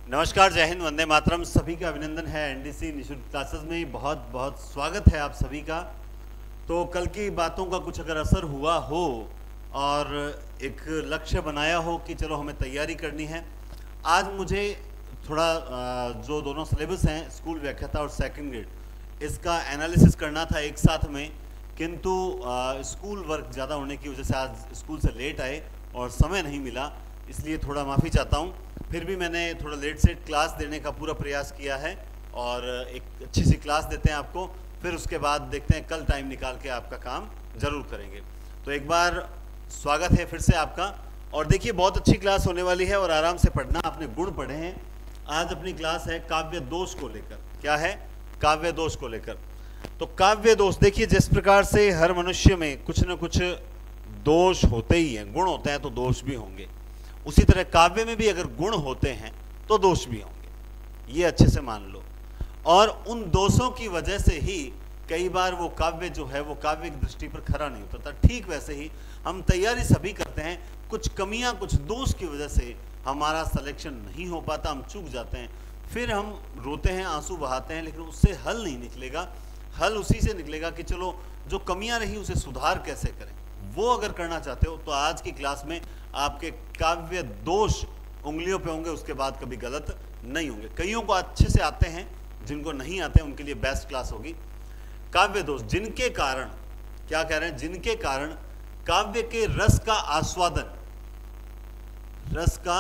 नमस्कार, जय हिंद, वंदे मातरम। सभी का अभिनंदन है एनडीसी निःशुल्क क्लासेस में। बहुत बहुत स्वागत है आप सभी का। तो कल की बातों का कुछ अगर असर हुआ हो और एक लक्ष्य बनाया हो कि चलो हमें तैयारी करनी है, आज मुझे थोड़ा जो दोनों सिलेबस हैं, स्कूल व्याख्याता और सेकंड ग्रेड, इसका एनालिसिस करना था एक साथ में, किंतु स्कूल वर्क ज़्यादा होने की वजह से आज स्कूल से लेट आए और समय नहीं मिला, इसलिए थोड़ा माफ़ी चाहता हूँ। फिर भी मैंने थोड़ा लेट से क्लास देने का पूरा प्रयास किया है और एक अच्छी सी क्लास देते हैं आपको, फिर उसके बाद देखते हैं, कल टाइम निकाल के आपका काम ज़रूर करेंगे। तो एक बार स्वागत है फिर से आपका। और देखिए, बहुत अच्छी क्लास होने वाली है और आराम से पढ़ना। आपने गुण पढ़े हैं। आज अपनी क्लास है काव्य दोष को लेकर। क्या है? काव्य दोष को लेकर। तो काव्य दोष, देखिए, जिस प्रकार से हर मनुष्य में कुछ न कुछ दोष होते ही हैं, गुण होते हैं तो दोष भी होंगे, उसी तरह काव्य में भी अगर गुण होते हैं तो दोष भी होंगे, ये अच्छे से मान लो। और उन दोषों की वजह से ही कई बार वो काव्य जो है वो काव्य की दृष्टि पर खरा नहीं उतरता। ठीक वैसे ही हम तैयारी सभी करते हैं, कुछ कमियां, कुछ दोष की वजह से हमारा सिलेक्शन नहीं हो पाता, हम चूक जाते हैं, फिर हम रोते हैं, आंसू बहाते हैं, लेकिन उससे हल नहीं निकलेगा। हल उसी से निकलेगा कि चलो जो कमियां रही उसे सुधार कैसे करें। वो अगर करना चाहते हो तो आज की क्लास में आपके काव्य दोष उंगलियों पे होंगे, उसके बाद कभी गलत नहीं होंगे। कईयों को अच्छे से आते हैं, जिनको नहीं आते हैं उनके लिए बेस्ट क्लास होगी। काव्य दोष, जिनके कारण, क्या कह रहे हैं, जिनके कारण काव्य के रस का आस्वादन, रस का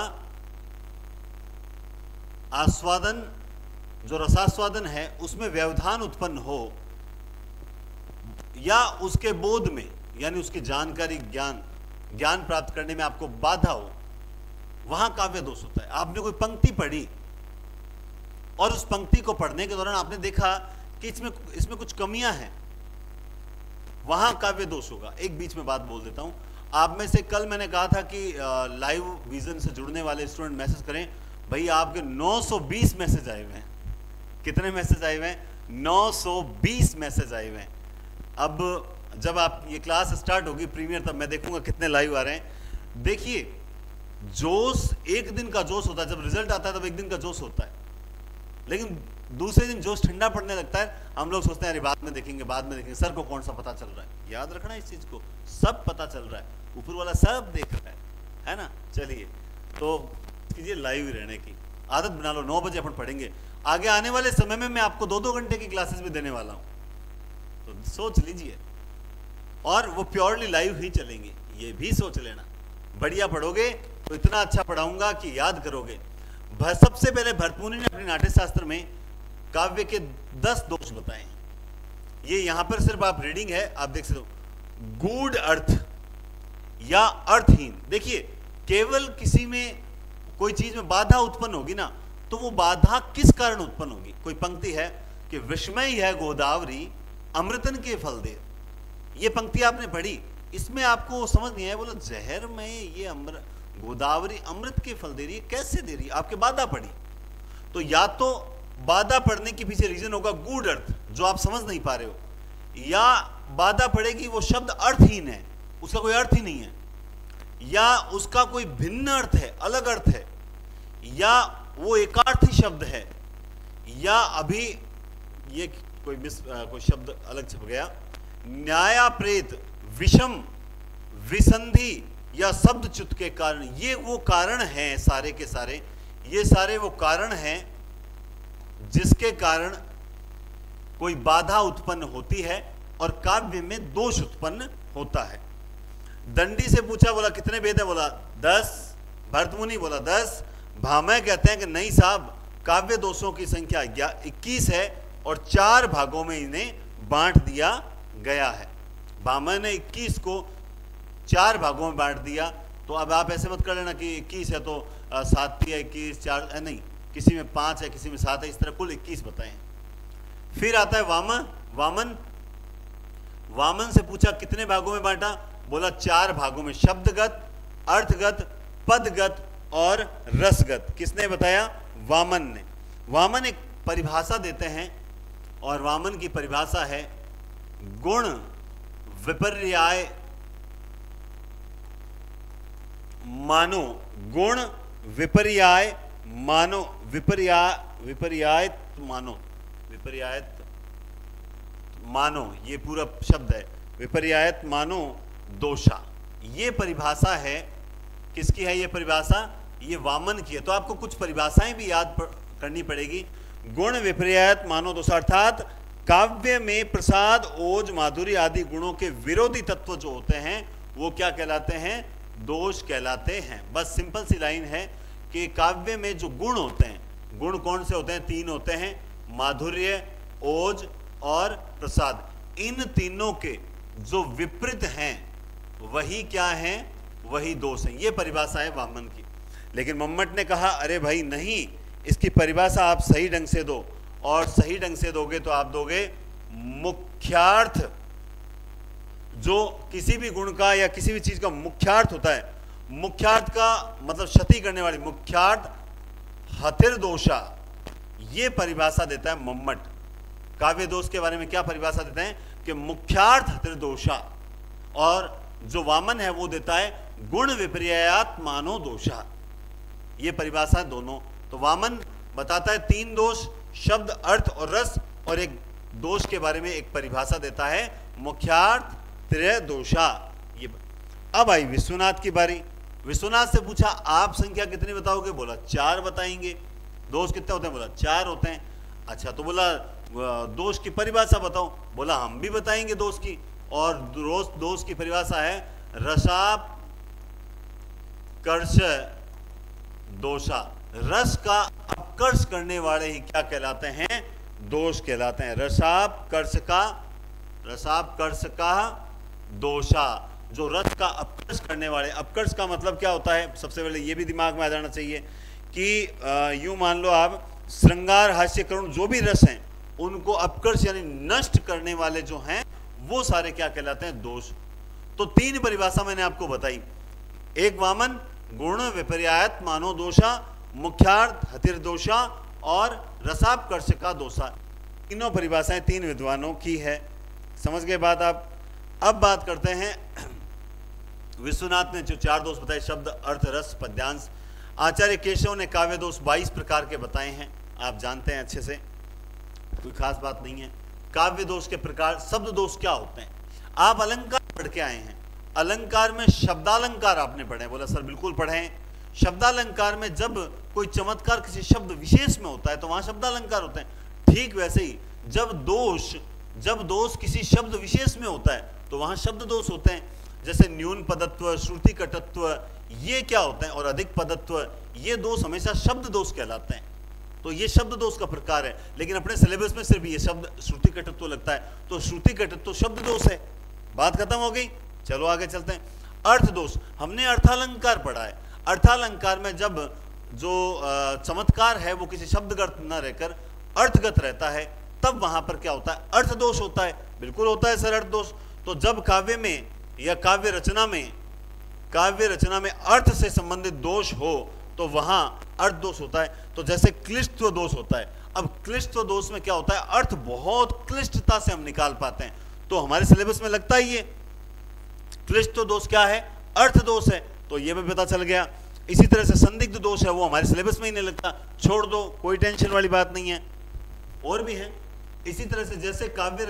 आस्वादन, जो रसास्वादन है उसमें व्यवधान उत्पन्न हो या उसके बोध में, यानी उसकी जानकारी, ज्ञान प्राप्त करने में आपको बाधा हो, वहां काव्य दोष होता है। आपने कोई पंक्ति पढ़ी और उस पंक्ति को पढ़ने के दौरान आपने देखा कि इसमें कुछ कमियां हैं, वहां काव्य दोष होगा। एक बीच में बात बोल देता हूं, आप में से कल मैंने कहा था कि लाइव विजन से जुड़ने वाले स्टूडेंट मैसेज करें। भाई, आपके 920 मैसेज आए हुए हैं। कितने मैसेज आए हुए हैं? 920 मैसेज आए हुए हैं। अब जब आप ये क्लास स्टार्ट होगी प्रीमियर, तब मैं देखूंगा कितने लाइव आ रहे हैं। देखिए, जोश एक दिन का जोश होता है, जब रिजल्ट आता है तब एक दिन का जोश होता है, लेकिन दूसरे दिन जोश ठंडा पड़ने लगता है। हम लोग सोचते हैं अरे बाद में देखेंगे, बाद में देखेंगे। सर को कौन सा पता चल रहा है? याद रखना इस चीज को, सब पता चल रहा है, ऊपर वाला सब देख रहा है ना। चलिए, तो कीजिए लाइव रहने की आदत बना लो। 9 बजे अपन पढ़ेंगे। आगे आने वाले समय में मैं आपको 2-2 घंटे की क्लासेस भी देने वाला हूं, तो सोच लीजिए। और वो प्योरली लाइव ही चलेंगे, ये भी सोच लेना। बढ़िया पढ़ोगे तो इतना अच्छा पढ़ाऊंगा कि याद करोगे। सबसे पहले भरतमुनि ने अपने नाट्य शास्त्र में काव्य के 10 दोष बताए हैं। ये यहां पर सिर्फ आप रीडिंग है, आप देख सकते हो। गूढ़ अर्थ या अर्थहीन, देखिए, केवल किसी में कोई चीज में बाधा उत्पन्न होगी ना, तो वो बाधा किस कारण उत्पन्न होगी। कोई पंक्ति है कि विस्मय है गोदावरी अमृतन के फल दे, ये पंक्ति आपने पढ़ी, इसमें आपको समझ नहीं आया, बोला जहर में ये गोदावरी अमृत के फल दे रही है, कैसे दे रही है? आपके बाधा पड़ी। तो या तो बाधा पड़ने के पीछे रीजन होगा गूढ़ अर्थ, जो आप समझ नहीं पा रहे हो, या बाधा पड़ेगी वो शब्द अर्थहीन है, उसका कोई अर्थ ही नहीं है, या उसका कोई भिन्न अर्थ है, अलग अर्थ है, या वो एकार्थी शब्द है, या अभी ये कोई शब्द अलग छप गया, न्यायाप्रेत, विषम, विसंधि या शब्दच्युत के कारण। ये वो कारण हैं, सारे के सारे, ये सारे वो कारण हैं जिसके कारण कोई बाधा उत्पन्न होती है और काव्य में दोष उत्पन्न होता है। दंडी से पूछा, बोला कितने वेद है? बोला 10। भरतमुनि बोला 10। भामह कहते हैं कि नहीं साहब, काव्य दोषों की संख्या 21 है और 4 भागों में इन्हें बांट दिया गया है। भामह ने 21 को 4 भागों में बांट दिया। तो अब आप ऐसे मत कर लेना कि 21 है तो 7 या 21, 4 नहीं, किसी में 5 है, किसी में 7 है, इस तरह कुल 21 बताए। फिर आता है वामन। वामन से पूछा कितने भागों में बांटा? बोला 4 भागों में, शब्दगत, अर्थगत, पदगत और रसगत। किसने बताया? वामन ने। वामन एक परिभाषा देते हैं और वामन की परिभाषा है गुण विपर्याय मानो, गुण विपर्याय मानो विपर्यायत मानो, ये पूरा शब्द है विपर्यायत मानो दोषा। ये परिभाषा है, किसकी है ये परिभाषा? ये वामन की है। तो आपको कुछ परिभाषाएं भी याद करनी पड़ेगी। गुण विपर्यायत मानो दोषा, अर्थात काव्य में प्रसाद, ओज, माधुर्य आदि गुणों के विरोधी तत्व जो होते हैं वो क्या कहलाते हैं? दोष कहलाते हैं। बस सिंपल सी लाइन है कि काव्य में जो गुण होते हैं, गुण कौन से होते हैं? 3 होते हैं, माधुर्य, ओज और प्रसाद। इन तीनों के जो विपरीत हैं वही क्या हैं? वही दोष हैं। ये परिभाषा है वामन की। लेकिन मम्मट ने कहा अरे भाई नहीं, इसकी परिभाषा आप सही ढंग से दो, और सही ढंग से दोगे तो आप दोगे मुख्यार्थ। जो किसी भी गुण का या किसी भी चीज का मुख्यार्थ होता है, मुख्यार्थ का मतलब क्षति करने वाली, मुख्यार्थ हतिर दोषा, ये परिभाषा देता है मम्मट। काव्य दोष के बारे में क्या परिभाषा देते हैं? कि मुख्यार्थ हतिर दोषा। और जो वामन है वो देता है गुण विपर्यायत मानो दोषा। ये परिभाषा है दोनों। तो वामन बताता है 3 दोष, शब्द, अर्थ और रस, और एक दोष के बारे में एक परिभाषा देता है मुख्यार्थ त्रय दोषा। ये अब आई विश्वनाथ की बारी। विश्वनाथ से पूछा आप संख्या कितनी बताओगे? बोला 4 बताएंगे। दोष कितने होते हैं? बोला 4 होते हैं। अच्छा, तो बोला दोष की परिभाषा बताओ। बोला हम भी बताएंगे दोष की, और दोष की परिभाषा है रसापकर्ष दोषा। रस का अपकर्ष करने वाले ही क्या कहलाते हैं? दोष कहलाते हैं। रसापकर्ष का दोषा, जो रस का अपकर्ष करने वाले। अपकर्ष का मतलब क्या होता है? सबसे पहले ये भी दिमाग में आ जाना चाहिए कि यूं मान लो आप, श्रृंगार, हास्य, करुण जो भी रस हैं उनको अपकर्ष यानी नष्ट करने वाले जो हैं वो सारे क्या कहलाते हैं? दोष। तो 3 परिभाषा मैंने आपको बताई। एक वामन, गुण विपर्यायत मानो दोषा, मुख्यार्थ हतिर दोषा और रसापकर्ष का दोषा। तीनों परिभाषाएं 3 विद्वानों की है। समझ गए बात आप? अब बात करते हैं विश्वनाथ ने जो 4 दोष बताए, शब्द, अर्थ, रस, पद्यांश। आचार्य केशव ने काव्य दोष 22 प्रकार के बताए हैं, आप जानते हैं अच्छे से, कोई खास बात नहीं है। काव्य दोष के प्रकार, शब्द दोष क्या होते हैं? आप अलंकार पढ़ के आए हैं, अलंकार में शब्दालंकार आपने पढ़े? बोला सर बिल्कुल पढ़े हैं। शब्दालंकार में जब कोई चमत्कार किसी शब्द विशेष में होता है तो वहां शब्दालंकार होते हैं। ठीक वैसे ही जब दोष किसी शब्द विशेष में होता है तो वहां शब्द दोष होते हैं। जैसे न्यून पदत्व, श्रुति कटत्व, ये क्या होते हैं? और अधिक पदत्व, ये दोष हमेशा शब्द दोष कहलाते हैं। तो ये शब्द दोष का प्रकार है। लेकिन अपने सिलेबस में सिर्फ ये शब्द श्रुति कटत्व लगता है, तो श्रुति कटत्व शब्द दोष है। बात खत्म हो गई, चलो आगे चलते हैं। अर्थ दोष, हमने अर्थालंकार पढ़ा है। अर्थालंकार में जब जो चमत्कार है वो किसी शब्दगत न रहकर अर्थगत रहता है, तब वहां पर क्या होता है? अर्थ दोष होता है। बिल्कुल होता है सर अर्थ दोष। तो जब काव्य में या काव्य रचना में अर्थ से संबंधित दोष हो तो वहां अर्थ दोष होता है। तो जैसे क्लिष्टत्व दोष होता है। अब क्लिष्टत्व दोष में क्या होता है? अर्थ बहुत क्लिष्टता से हम निकाल पाते हैं, तो हमारे सिलेबस में लगता ही है। क्लिष्टत्व दोष क्या है? अर्थ दोष है, तो ये भी पता चल गया। इसी तरह से संदिग्ध दोष है, वो हमारे सिलेबस में ही नहीं लगता, छोड़ दो, कोई टेंशन वाली बात नहीं है। और भी है इसी तरह से, जैसे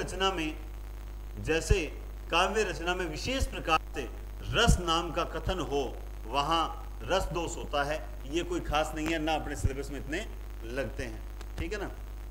काव्य रचना में विशेष प्रकार से रस नाम का कथन हो, वहां रस दोष होता है। ये कोई खास नहीं है, ना अपने सिलेबस में इतने लगते हैं। ठीक है ना?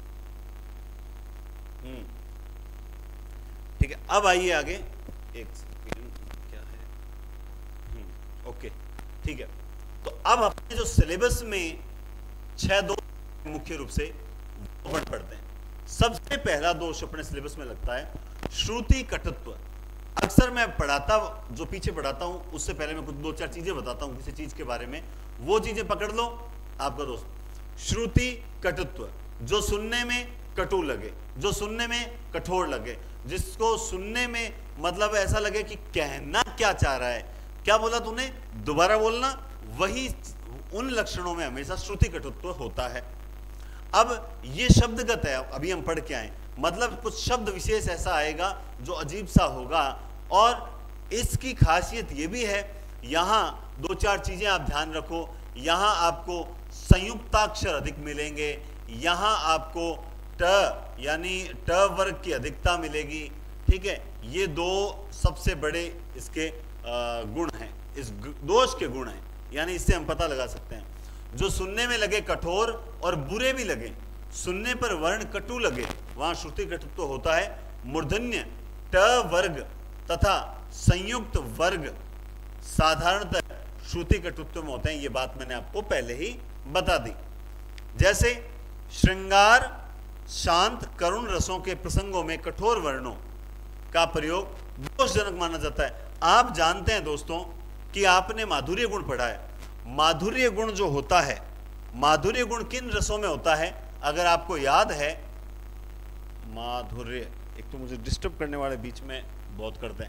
ठीक है, अब आइए आगे। एक क्या है? ओके, ठीक है। तो अब अपने जो सिलेबस में 6 दोष मुख्य रूप से पढ़ते हैं। सबसे पहला दोष अपने सिलेबस में लगता है श्रुति कटत्व। अक्सर मैं पढ़ाता, जो पीछे पढ़ाता हूं, उससे पहले मैं कुछ 2-4 चीजें बताता हूं किसी चीज के बारे में, वो चीजें पकड़ लो आपका दोस्त। श्रुति कटत्व, जो सुनने में कटु लगे, जो सुनने में कठोर लगे, जिसको सुनने में मतलब ऐसा लगे कि कहना क्या चाह रहा है, क्या बोला तूने, दोबारा बोलना, वही उन लक्षणों में हमेशा श्रुति कटुत्व होता है। अब ये शब्दगत है, अभी हम पढ़ के आए, मतलब कुछ शब्द विशेष ऐसा आएगा जो अजीब सा होगा। और इसकी खासियत ये भी है, यहाँ 2-4 चीजें आप ध्यान रखो। यहाँ आपको संयुक्ताक्षर अधिक मिलेंगे, यहां आपको ट यानी ट वर्ग की अधिकता मिलेगी। ठीक है, ये दो सबसे बड़े इसके गुण हैं, इस दोष के गुण हैं, यानी इससे हम पता लगा सकते हैं। जो सुनने में लगे कठोर और बुरे भी लगे, सुनने पर वर्ण कटु लगे, वहां श्रुति कटुत्व होता है। मूर्धन्य ट वर्ग तथा संयुक्त वर्ग साधारणतः श्रुति कटुत्व में होते हैं, ये बात मैंने आपको पहले ही बता दी। जैसे श्रृंगार शांत करुण रसों के प्रसंगों में कठोर वर्णों का प्रयोग दोषजनक माना जाता है। आप जानते हैं दोस्तों कि आपने माधुर्य गुण पढ़ा है। माधुर्य गुण जो होता है, माधुर्य गुण किन रसों में होता है? अगर आपको याद है, माधुर्य, एक तो मुझे डिस्टर्ब करने वाले बीच में बहुत करते हैं,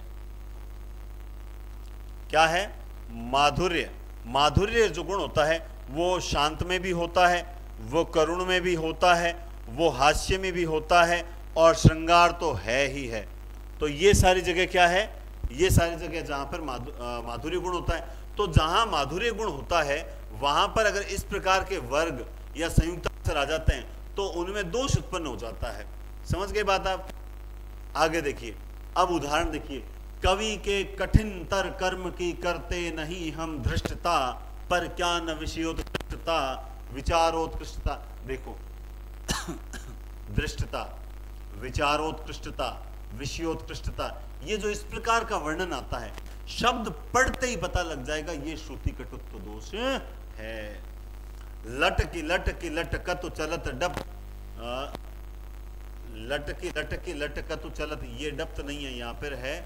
क्या है माधुर्य? माधुर्य जो गुण होता है वो शांत में भी होता है, वो करुण में भी होता है, वो हास्य में भी होता है, और श्रृंगार तो है ही है। तो ये सारी जगह क्या है? ये सारी जगह जहां पर माधुर्य गुण होता है। तो जहां माधुर्य गुण होता है वहां पर अगर इस प्रकार के वर्ग या संयुक्त अक्षर आ जाते हैं तो उनमें दोष उत्पन्न हो जाता है। समझ गए बात आप? आगे देखिए, अब उदाहरण देखिए। कवि के कठिन तर कर्म की करते नहीं हम धृष्टता, पर क्या न विषयोत्कृष्टता विचारोत्कृष्टता। देखो धृष्टता, विचारोत्कृष्टता, विषयोत्कृष्टता, ये जो इस प्रकार का वर्णन आता है, शब्द पढ़ते ही पता लग जाएगा ये श्रुति कटुत्व दोष है। लटकी लटकी लटकतु चलत डप, लटकी लटकी लटकतु चलत, ये डप्त नहीं है, यहां पर है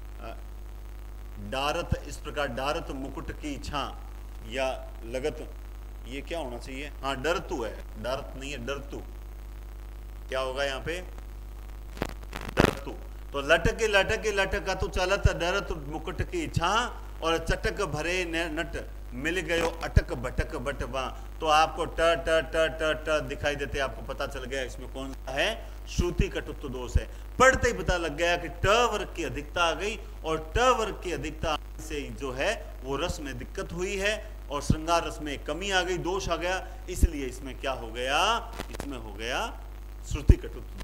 डारत। इस प्रकार डारत मुकुट की छा या लगत, ये क्या होना चाहिए? हाँ डरतु है, डारत नहीं है, डरतु। क्या होगा यहाँ पे? डरतु। तो लटके लटके लटकतु चलत डरत मुकुट की छा, और चटक भरे नट मिल गयो अटक भटक बटवा। तो आपको ट ट ट ट ट दिखाई देते, आपको पता चल गया इसमें कौन सा है, श्रुति कटुत्व दोष है। पढ़ते ही पता लग गया कि ट वर्ग की अधिकता आ गई, और ट वर्ग की अधिकता से जो है वो रस में दिक्कत हुई है, और श्रृंगार रस में कमी आ गई, दोष आ गया, इसलिए इसमें क्या हो गया? इसमें हो गया श्रुति कटुत्व।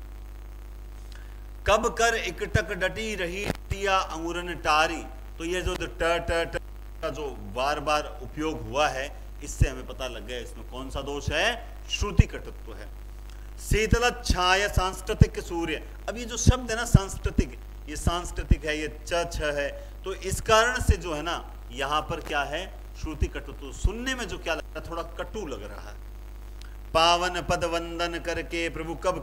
कब कर इकटक डटी रही टिया अंगुरन टारी। तो ये जो ट ट ट का जो बार बार उपयोग हुआ है, इससे हमें पता लग गया इसमें कौन सा दोष है, श्रुति कटुत्व है। शीतल छाया सांस्कृतिक सूर्य। अब ये जो शब्द है ना सांस्कृतिक, ये सांस्कृतिक है, ये छ है, तो इस कारण से जो है ना यहाँ पर क्या है, श्रुति कटुत्व। सुनने में जो क्या लग रहा है, थोड़ा कटु लग रहा है। पावन पद वंदन करके प्रभु कब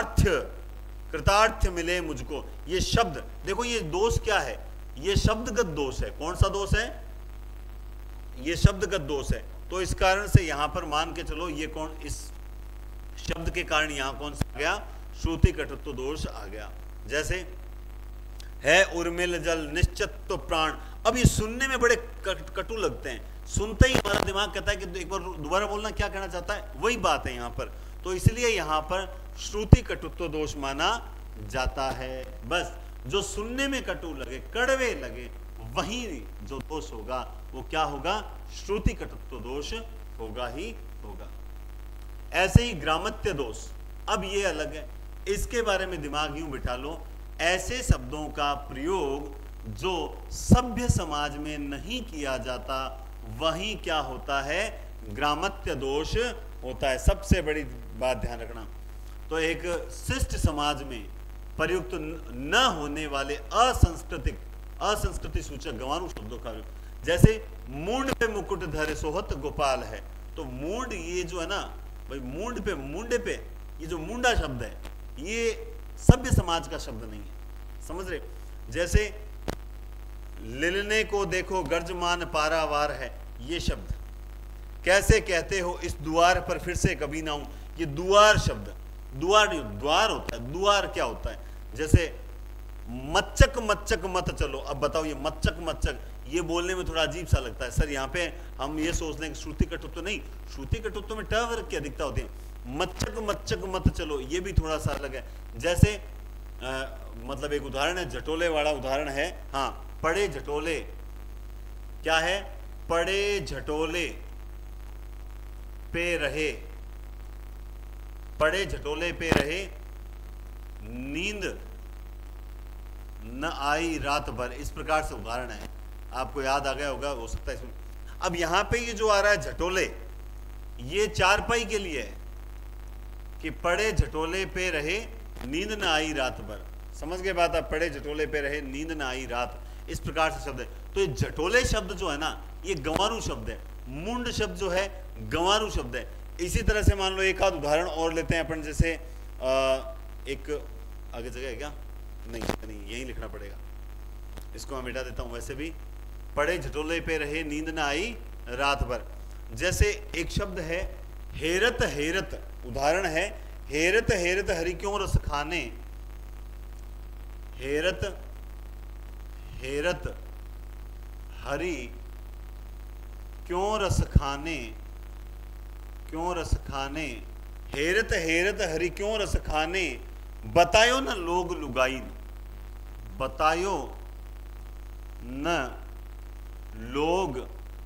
कृतार्थ मिले मुझको। ये शब्द देखो, ये दोष क्या है, ये शब्दगत दोष है। कौन सा दोष है? ये शब्दगत दोष है। तो इस कारण से यहां पर मान के चलो ये कौन, इस शब्द के कारण यहां कौन सा आ गया, श्रुति कटुत्व दोष आ गया। जैसे है उर्मिल जल निश्चित तो प्राण। अब ये सुनने में बड़े कटु लगते हैं, सुनते ही हमारा दिमाग कहता है कि एक बार दोबारा बोलना, क्या कहना चाहता है, वही बात है यहाँ पर। तो इसलिए यहाँ पर श्रुति कटुत्व दोष माना जाता है। बस जो सुनने में कटु लगे, कड़वे लगे, वही जो दोष होगा वो क्या होगा, श्रुति कटुत्व दोष होगा ही होगा। ऐसे ही ग्रामत्य दोष, अब ये अलग है, इसके बारे में दिमाग यूं बिठा लो। ऐसे शब्दों का प्रयोग जो सभ्य समाज में नहीं किया जाता, वही क्या होता है, ग्रामत्य दोष होता है। सबसे बड़ी बात ध्यान रखना, तो एक शिष्ट समाज में प्रयुक्त न होने वाले असंस्कृति सूचक गंवारू शब्दों का, जैसे मूंड पे मुकुट धरे सोहत गोपाल है। तो मूंड, ये जो है ना भाई, मूंड पे, मुंडे पे, ये जो मुंडा शब्द है, ये सभ्य समाज का शब्द नहीं है, समझ रहे? जैसे लिलने को देखो गर्जमान पारावार है, ये शब्द कैसे कहते हो इस द्वार पर फिर से कभी ना हूं। ये द्वार शब्द, द्वार नहीं, द्वार होता है। द्वार क्या होता है? जैसे मच्चक मच्चक मत चलो। अब बताओ, ये मच्चक मच्चक, ये बोलने में थोड़ा अजीब सा लगता है सर। यहाँ पे हम ये सोचते हैं कि श्रुति कटुत्व नहीं, श्रुति कटुत्व में ट वर्ग की अधिकता होती है। मच्चक मच्चक मत चलो, ये भी थोड़ा सा अलग है। जैसे मतलब एक उदाहरण है, झटोले वाला उदाहरण है। हाँ, पड़े झटोले, क्या है, पड़े झटोले, पे रहे, पड़े झटोले पे रहे, नींद न आई रात भर। इस प्रकार से उदाहरण है, आपको याद आ गया होगा, हो सकता है इसमें। अब यहां पे ये जो आ रहा है झटोले, ये चारपाई के लिए है कि पड़े झटोले पे रहे, नींद न आई रात भर। समझ गए बात आप? पड़े झटोले पे रहे, नींद न आई रात, इस प्रकार से शब्द है। तो ये झटोले शब्द जो है ना, ये गंवारू शब्द है। मुंड शब्द जो है गंवारू शब्द है। इसी तरह से मान लो एक आध उदाहरण और लेते हैं अपन, जैसे एक आगे जगह है क्या? नहीं, यही लिखना पड़ेगा, इसको मैं मिटा देता हूं। वैसे भी पड़े झटोले पे रहे, नींद न आई रात भर। जैसे एक शब्द है हेरत हेरत, उदाहरण है हेरत हेरत हरि क्यों रस खाने, हेरत हेरत हरि क्यों रस खाने, क्यों रस खाने, हेरत हेरत हरि क्यों रस खाने, बतायो न लोग लुगाइन, बतायो न लोग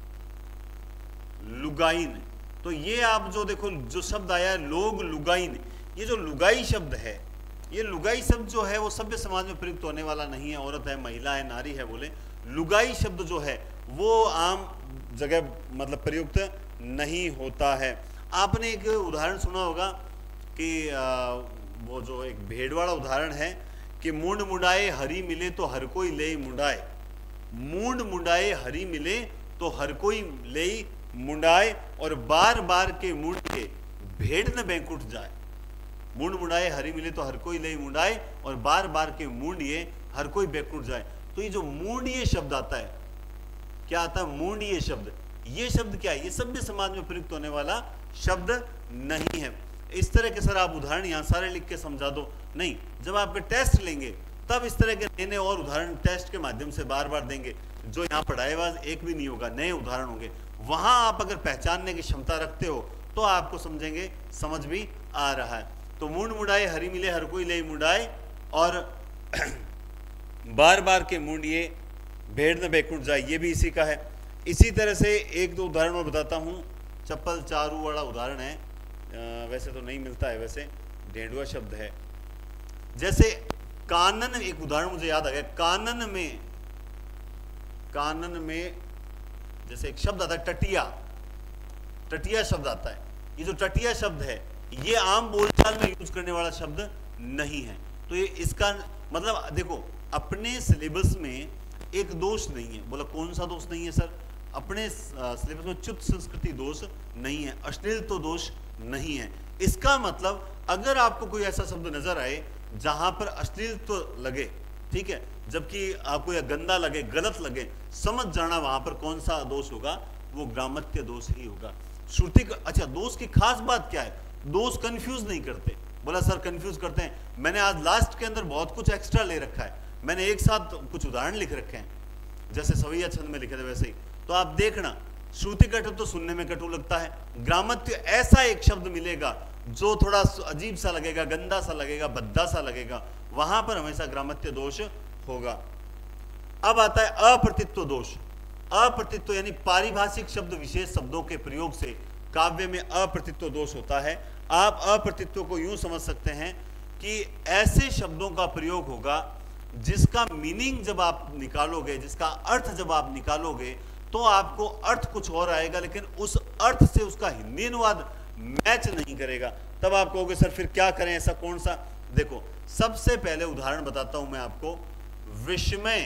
लुगाइन। तो ये आप जो देखो जो शब्द आया है लोग लुगाइन, ये जो लुगाई शब्द है, ये लुगाई शब्द जो है वो सभ्य समाज में प्रयुक्त होने वाला नहीं है। औरत है, महिला है, नारी है, बोले लुगाई शब्द जो है वो आम जगह मतलब प्रयुक्त नहीं होता है। आपने एक उदाहरण सुना होगा कि वो जो एक भेड़ वाला उदाहरण है कि मूंड मुंडाए हरी मिले तो हर कोई ले मुंडाए, मूंड मुंडाए हरी मिले तो हर कोई ले मुंडाए, और बार बार के मूंड के भेड़ न बैंकुट जाए। मूंड मुंडाए हरी मिले तो हर कोई ले मुंडाए, और बार बार के मूंडिए हर कोई बैंकुट जाए। तो ये जो मूंडिए शब्द आता है, क्या आता है? मूंडिए शब्द। ये शब्द क्या है? ये सभ्य समाज में प्रयुक्त होने वाला शब्द नहीं है। इस तरह के सर आप उदाहरण यहाँ सारे लिख के समझा दो, नहीं, जब आपके टेस्ट लेंगे तब इस तरह के नए नए और उदाहरण टेस्ट के माध्यम से बार बार देंगे। जो यहाँ पढ़ाए हुआ एक भी नहीं होगा, नए उदाहरण होंगे। वहां आप अगर पहचानने की क्षमता रखते हो तो आपको समझेंगे, समझ भी आ रहा है। तो मूंड मुंडाए हरी मिले हर कोई ले मुंडाए, और बार बार के मूंडिए भेड़ न बेकुट जाए, ये भी इसी का है। इसी तरह से एक दो उदाहरण मैं बताता हूँ। चप्पल चारू वाला उदाहरण है, वैसे तो नहीं मिलता है, वैसे ढेंडुआ शब्द है। जैसे कानन, एक उदाहरण मुझे याद आ गया, कानन में जैसे एक शब्द आता है टटिया, टटिया शब्द आता है। ये जो टटिया शब्द है ये आम बोलचाल में यूज करने वाला शब्द नहीं है। तो ये इसका मतलब देखो, अपने सिलेबस में एक दोष नहीं है। बोला कौन सा दोष नहीं है सर? अपने सिलेबस में च्युत संस्कृति दोष नहीं है, अश्लील तो दोष नहीं है। इसका मतलब अगर आपको कोई ऐसा शब्द नजर आए जहां पर अश्लील तो लगे, ठीक है, जबकि आपको यह गंदा लगे, गलत लगे, समझ जाना वहां पर कौन सा दोष होगा, वो ग्रामत्य दोष ही होगा। श्रुति का अच्छा दोष की खास बात क्या है? दोष कंफ्यूज नहीं करते। बोला सर कंफ्यूज करते हैं, मैंने आज लास्ट के अंदर बहुत कुछ एक्स्ट्रा ले रखा है, मैंने एक साथ कुछ उदाहरण लिख रखे हैं, जैसे सवैया छंद में लिखे थे वैसे ही। तो आप देखना, श्रुति कटु तो सुनने में कटु लगता है, ग्रामत्य ऐसा एक शब्द मिलेगा जो थोड़ा अजीब सा लगेगा, गंदा सा लगेगा, भद्दा सा लगेगा, वहां पर हमेशा ग्रामत्य दोष होगा। अब आता है अप्रतित्व दोष। अप्रतित्व यानी पारिभाषिक शब्द विशेष शब्दों के प्रयोग से काव्य में अप्रतित्व दोष होता है। आप अप्रतित्व को यूं समझ सकते हैं कि ऐसे शब्दों का प्रयोग होगा जिसका मीनिंग जब आप निकालोगे, जिसका अर्थ जब आप निकालोगे तो आपको अर्थ कुछ और आएगा, लेकिन उस अर्थ से उसका हिंदी अनुवाद मैच नहीं करेगा। तब आप कहोगे सर फिर क्या करें, ऐसा कौन सा? देखो सबसे पहले उदाहरण बताता हूं मैं आपको, विस्मय।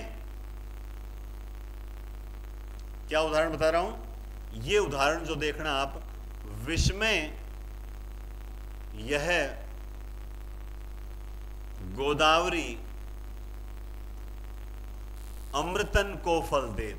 क्या उदाहरण बता रहा हूं? ये उदाहरण जो देखना आप, विस्मय यह गोदावरी अमृतन को फल देत।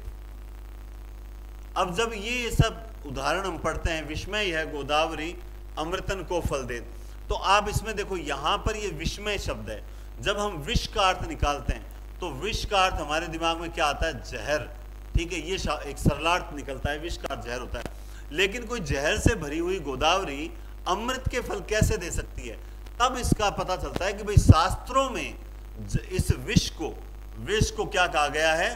अब जब ये सब उदाहरण हम पढ़ते हैं, विस्मय यह गोदावरी अमृतन को फल देत, तो आप इसमें देखो यहां पर ये विस्मय शब्द है। जब हम विष का अर्थ निकालते हैं तो विष का अर्थ हमारे दिमाग में क्या आता है? जहर, ठीक है, ये एक सरलार्थ निकलता है, विष का अर्थ जहर होता है। लेकिन कोई जहर से भरी हुई गोदावरी अमृत के फल कैसे दे सकती है? तब इसका पता चलता है कि भाई शास्त्रों में इस विष को क्या कहा गया है?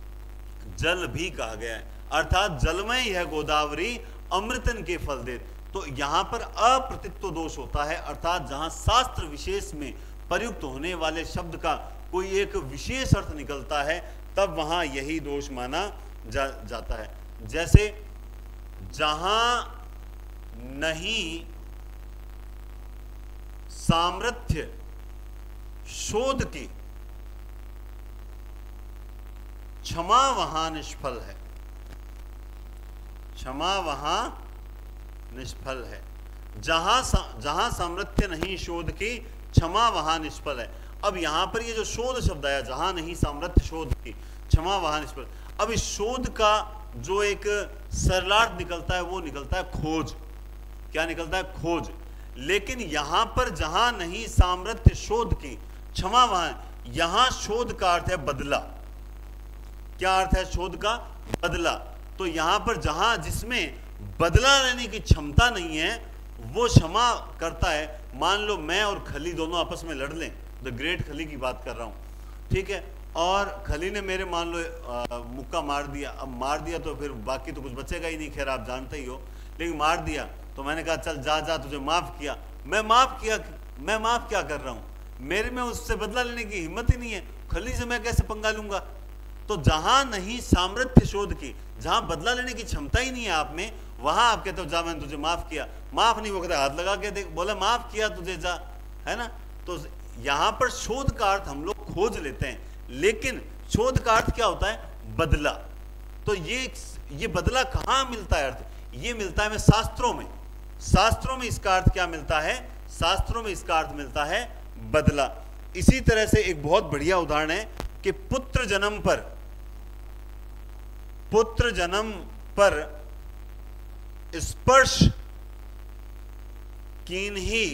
जल भी कहा गया है। अर्थात जलमय यह गोदावरी अमृतन के फल दे। तो यहां पर अप्रतित्व दोष होता है, अर्थात जहां शास्त्र विशेष में प्रयुक्त होने वाले शब्द का कोई एक विशेष अर्थ निकलता है, तब वहां यही दोष माना जाता है। जैसे जहां नहीं सामर्थ्य शोध की, क्षमा वहां निष्फल है। क्षमा वहां निष्फल है। जहां सामर्थ्य नहीं शोध की, क्षमा वहां निष्फल है। अब यहां पर ये जो शोध शब्द आया, जहां नहीं सामर्थ्य शोध की, क्षमा वहां निष्फल। अब इस शोध का जो एक सरलार्थ निकलता है वो निकलता है खोज। क्या निकलता है? खोज। लेकिन यहां पर जहां नहीं सामर्थ्य शोध की, क्षमा वहां, यहां शोध का अर्थ है बदला। क्या अर्थ है शोध का? बदला। तो यहां पर जहां जिसमें बदला लेने की क्षमता नहीं है वो क्षमा करता है। मान लो मैं और खली दोनों आपस में लड़ लें, द ग्रेट खली की बात कर रहा हूं, ठीक है, और खली ने मेरे मान लो मुक्का मार दिया। अब मार दिया तो फिर बाकी तो कुछ बचेगा ही नहीं, खैर आप जानते ही हो, लेकिन मार दिया तो मैंने कहा चल जा जा, तुझे माफ किया। मैं माफ क्या कर रहा हूं? मेरे में उससे बदला लेने की हिम्मत ही नहीं है, खली से मैं कैसे पंगा लूंगा? तो जहां नहीं सामर्थ्य शोध की, जहां बदला लेने की क्षमता ही नहीं है आप में, वहां आप कहते हो जा मैंने तुझे माफ किया। माफ नहीं, वो कहता हाथ लगा के देख, बोला माफ किया तुझे, जा, है ना। तो यहां पर शोध का अर्थ हम लोग खोज लेते हैं, लेकिन शोध का अर्थ क्या होता है? बदला। तो ये बदला कहां मिलता है अर्थ? ये मिलता है हमें शास्त्रों में। शास्त्रों में इसका अर्थ क्या मिलता है? शास्त्रों में इसका अर्थ मिलता है बदला। इसी तरह से एक बहुत बढ़िया उदाहरण है कि पुत्र जन्म पर स्पर्श कीन्ही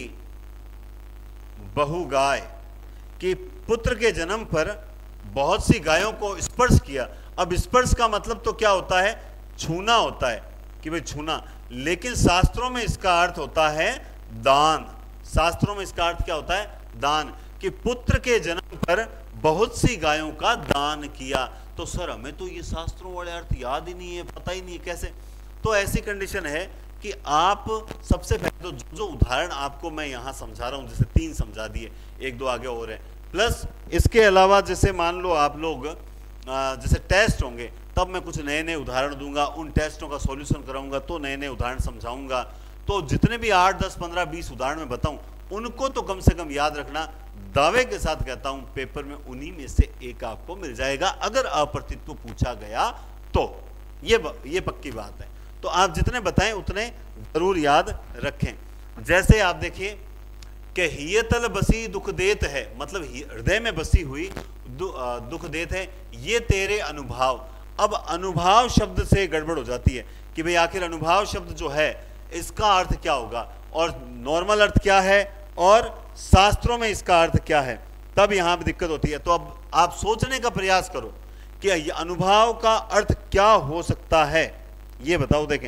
बहु गाय, कि पुत्र के जन्म पर बहुत सी गायों को स्पर्श किया। अब स्पर्श का मतलब तो क्या होता है? छूना होता है, कि भाई छूना। लेकिन शास्त्रों में इसका अर्थ होता है दान। शास्त्रों में इसका अर्थ क्या होता है? दान। कि पुत्र के जन्म पर बहुत सी गायों का दान किया। तो सर हमें तो ये शास्त्रों वाले अर्थ याद ही नहीं है, पता ही नहीं है कैसे। तो ऐसी कंडीशन है कि आप सबसे पहले तो जो उदाहरण आपको मैं यहां समझा रहा हूं, जैसे 3 समझा दिए, 1-2 आगे और है, प्लस इसके अलावा जैसे मान लो आप लोग जैसे टेस्ट होंगे तब मैं कुछ नए नए उदाहरण दूंगा, उन टेस्टों का सॉल्यूशन कराऊंगा, तो नए नए उदाहरण समझाऊंगा। तो जितने भी 8, 10, 15, 20 उदाहरण मैं बताऊं, उनको तो कम से कम याद रखना। दावे के साथ कहता हूं पेपर में उन्हीं में से एक आपको मिल जाएगा, अगर अप्रतित्व पूछा गया तो। ये पक्की बात है। तो आप जितने बताएं उतने जरूर याद रखें। जैसे आप देखिए कि हियतल बसी दुख देत है, मतलब हृदय में बसी हुई दुख देत है, ये तेरे अनुभाव। अब अनुभाव शब्द से गड़बड़ हो जाती है कि भाई आखिर अनुभाव शब्द जो है इसका अर्थ क्या होगा, और नॉर्मल अर्थ क्या है, और शास्त्रों में इसका अर्थ क्या है, तब यहां पर दिक्कत होती है। तो अब आप सोचने का प्रयास करो कि अनुभाव का अर्थ क्या हो सकता है, ये बताओ। देखें,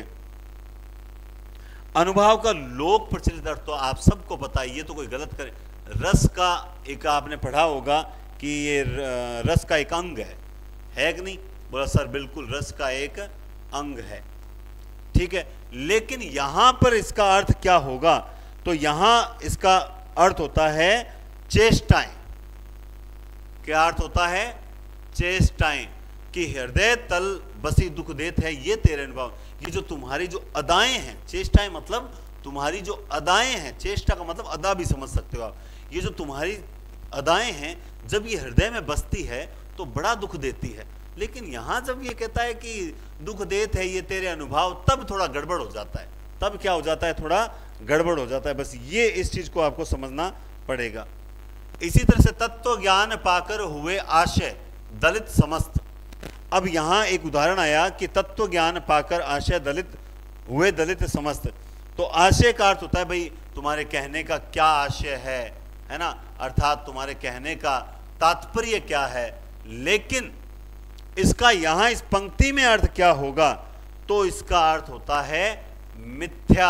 अनुभाव का लोक प्रचलित अर्थ तो आप सबको पता है, ये तो कोई गलत करे। रस का एक आपने पढ़ा होगा कि ये रस का एक अंग है कि नहीं? बोला सर बिल्कुल रस का एक अंग है, ठीक है। लेकिन यहां पर इसका अर्थ क्या होगा? तो यहां इसका अर्थ होता है चेष्टाएं। क्या अर्थ होता है? चेष्टाएं। कि हृदय तल बसी दुख देत है, ये तेरे अनुभव। ये जो तुम्हारी जो अदाएं हैं, चेष्टाएं मतलब तुम्हारी जो अदाएं हैं, चेष्टा का मतलब अदा भी समझ सकते हो आप। ये जो तुम्हारी अदाएं हैं, जब ये हृदय में बसती है तो बड़ा दुख देती है। लेकिन यहां जब ये कहता है कि दुख देत है ये तेरे अनुभव, तब थोड़ा गड़बड़ हो जाता है। तब क्या हो जाता है? थोड़ा गड़बड़ हो जाता है। बस ये इस चीज को आपको समझना पड़ेगा। इसी तरह से तत्व ज्ञान पाकर हुए आशय दलित समस्त। अब यहां एक उदाहरण आया कि तत्व ज्ञान पाकर आशय दलित हुए, दलित समस्त। तो आशय का अर्थ होता है भाई तुम्हारे कहने का क्या आशय है ना, अर्थात तुम्हारे कहने का तात्पर्य क्या है। लेकिन इसका यहां इस पंक्ति में अर्थ क्या होगा? तो इसका अर्थ होता है मिथ्या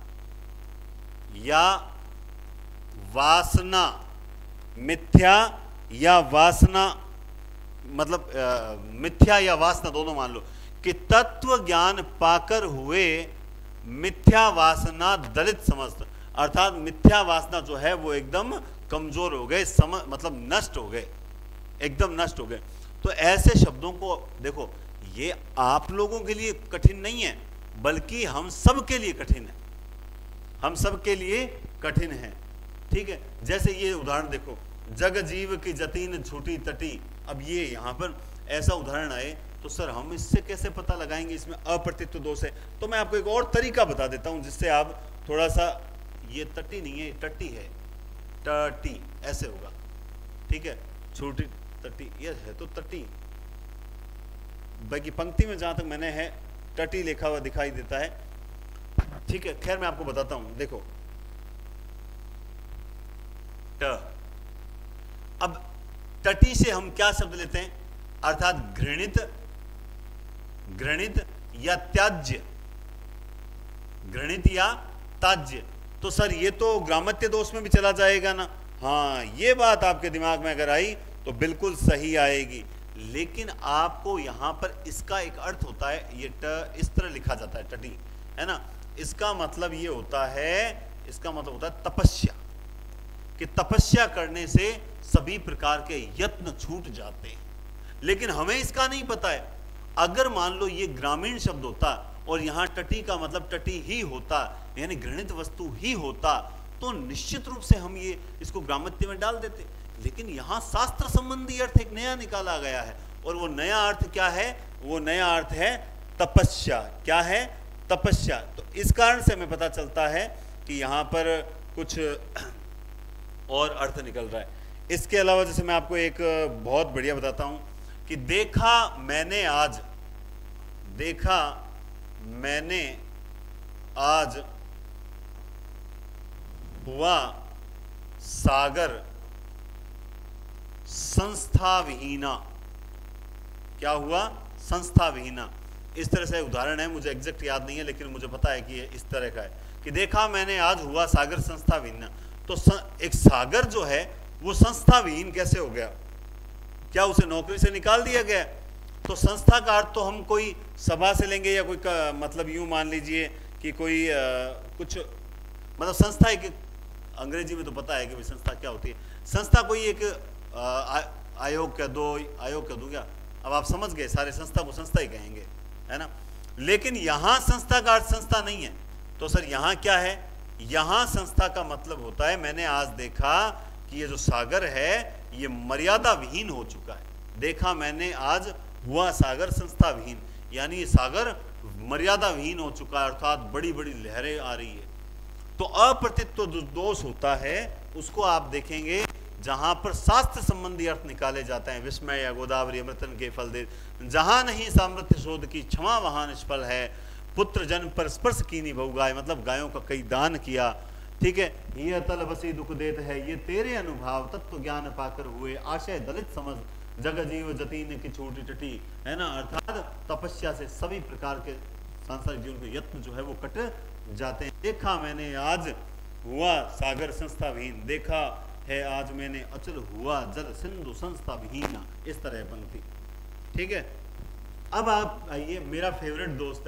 या वासना। मिथ्या या वासना, मतलब मिथ्या या वासना दोनों मान लो कि तत्व ज्ञान पाकर हुए मिथ्या वासना दलित समस्त, अर्थात मिथ्या वासना जो है वो एकदम कमजोर हो गए, मतलब नष्ट हो गए, एकदम नष्ट हो गए। तो ऐसे शब्दों को देखो, ये आप लोगों के लिए कठिन नहीं है, बल्कि हम सब के लिए कठिन है, हम सब के लिए कठिन है। ठीक है, जैसे ये उदाहरण देखो, जग जीव की जतीन छूटी तटी। अब ये यहाँ पर ऐसा उदाहरण आए तो सर हम इससे कैसे पता लगाएंगे इसमें अप्रतित्व दोष है? तो मैं आपको एक और तरीका बता देता हूं जिससे आप थोड़ा सा, ये तटी नहीं है, टट्टी है, टटी ऐसे होगा। ठीक है, छोटी तटी, ये है तो तटी, बाकी पंक्ति में जहां तक मैंने है टटी लिखा हुआ दिखाई देता है। ठीक है, खैर मैं आपको बताता हूं, देखो ट। अब तटी से हम क्या शब्द लेते हैं? अर्थात घृणित, घृणित या त्याज्य, घृणित या त्याज्य। तो सर ये तो ग्रामत्य दोष में भी चला जाएगा ना? हाँ, ये बात आपके दिमाग में अगर आई तो बिल्कुल सही आएगी, लेकिन आपको यहां पर इसका एक अर्थ होता है, ये ट इस तरह लिखा जाता है, टटी, है ना? इसका मतलब ये होता है, इसका मतलब होता है तपस्या, कि तपस्या करने से सभी प्रकार के यत्न छूट जाते हैं। लेकिन हमें इसका नहीं पता है। अगर मान लो ये ग्रामीण शब्द होता और यहां टटी का मतलब टटी ही होता, यानी घृणित वस्तु ही होता, तो निश्चित रूप से हम ये इसको ग्रामत्य में डाल देते। लेकिन यहां शास्त्र संबंधी अर्थ एक नया निकाला गया है, और वो नया अर्थ क्या है? वो नया अर्थ है तपस्या। क्या है? तपस्या। तो इस कारण से हमें पता चलता है कि यहां पर कुछ और अर्थ निकल रहा है। इसके अलावा जैसे मैं आपको एक बहुत बढ़िया बताता हूं कि देखा मैंने आज, देखा मैंने आज हुआ सागर संस्था विहीना। क्या हुआ? संस्था विहीना। इस तरह से उदाहरण है, मुझे एग्जैक्ट याद नहीं है, लेकिन मुझे पता है कि ये इस तरह का है कि देखा मैंने आज हुआ सागर संस्था विहीना। तो एक सागर जो है वो संस्था विहीन कैसे हो गया? क्या उसे नौकरी से निकाल दिया गया? तो संस्था का अर्थ तो हम कोई सभा से लेंगे, या कोई मतलब यूं मान लीजिए कि कोई कुछ मतलब संस्था, एक अंग्रेजी में तो पता है कि भाई संस्था क्या होती है। संस्था कोई एक आयोग कह दो, आयोग कह दूं क्या? अब आप समझ गए, सारे संस्था को संस्था ही कहेंगे, है ना? लेकिन यहां संस्था का अर्थ संस्था नहीं है। तो सर यहां क्या है? यहां संस्था का मतलब होता है, मैंने आज देखा कि ये जो सागर है ये मर्यादा विहीन हो चुका है। देखा मैंने आज हुआ सागर संस्था विहीन, यानी ये सागर मर्यादा विहीन हो चुका है, अर्थात बड़ी बड़ी लहरें आ रही है। तो अप्रतित्व जो दोष होता है उसको आप देखेंगे जहां पर शास्त्र संबंधी अर्थ निकाले जाते हैं, विस्मय या गोदावरी अमृतन के फल दे, जहां नहीं सामर्थ्य शोध की क्षमा वहां निष्फल है, पुत्र जन पर स्पर्श कीनी बहु गाय, मतलब गायों का कई दान किया। ठीक है, ये अतल बसी दुख देत है, ये तेरे अनुभाव तत्व ज्ञान पाकर हुए आशय दलित समझ, जग जीव जतीन की छोटी टटी, है ना? अर्थात तपस्या से सभी प्रकार के सांसारिक जीवन के यत्न जो है वो कट जाते हैं। देखा मैंने आज हुआ सागर संस्था विहीन, देखा है आज मैंने अचल हुआ जल सिंधु संस्था विहीना। इस तरह है पंक्ति। ठीक है, अब आप आइए, मेरा फेवरेट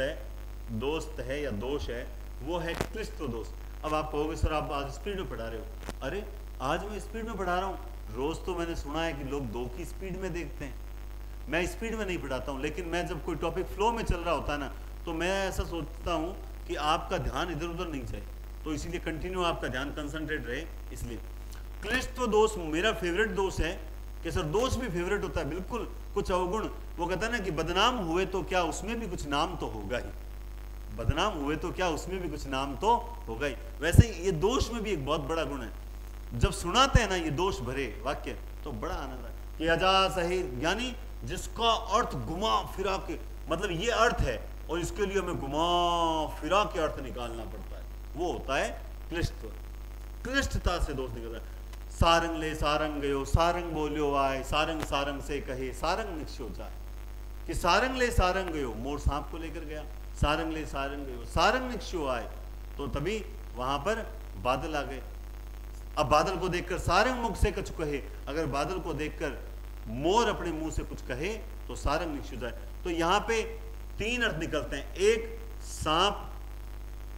दोस्त है या दोष है, वो है क्लिष्ट दोष। अब आप कहोगे सर आप आज स्पीड में पढ़ा रहे हो। अरे आज मैं स्पीड में पढ़ा रहा हूँ, रोज तो मैंने सुना है कि लोग 2 की स्पीड में देखते हैं, मैं स्पीड में नहीं पढ़ाता हूँ। लेकिन मैं जब कोई टॉपिक फ्लो में चल रहा होता है ना, तो मैं ऐसा सोचता हूँ कि आपका ध्यान इधर उधर नहीं जाए, तो इसीलिए कंटिन्यू आपका ध्यान कंसंट्रेट रहे। इसलिए क्लिष्ट दोष मेरा फेवरेट दोष है। कि सर दोष भी फेवरेट होता है, बिल्कुल। कुछ अवगुण, वो कहता है ना कि बदनाम हुए तो क्या उसमें भी कुछ नाम तो होगा ही, बदनाम हुए तो क्या उसमें भी कुछ नाम तो होगा ही। वैसे ही ये दोष में भी एक बहुत बड़ा गुण है। जब सुनाते हैं ना ये दोष भरे वाक्य तो बड़ा आनंद है कि अजा सही, यानी जिसका अर्थ घुमा फिरा के, मतलब ये अर्थ है और इसके लिए हमें घुमा फिरा के अर्थ निकालना पड़ता है, वो होता है क्लिष्ट। क्लिष्टता से दोष निकलता है। सारंग ले सारंग गयो, सारंग बोलियो आए, सारंग सारंग से कहे, सारंग निक्षो जाए। कि सारंग ले सारंग गयो, मोर सांप को लेकर गया, सारंग ले सारंग गयो, सारंग निक्षो आए, तो तभी वहां पर बादल आ गए। अब बादल को देखकर सारंग मुख से कछु कहे, अगर बादल को देखकर मोर अपने मुंह से कुछ कहे तो सारंग निक्षो जाए। तो यहाँ पे 3 अर्थ निकलते हैं। एक सांप,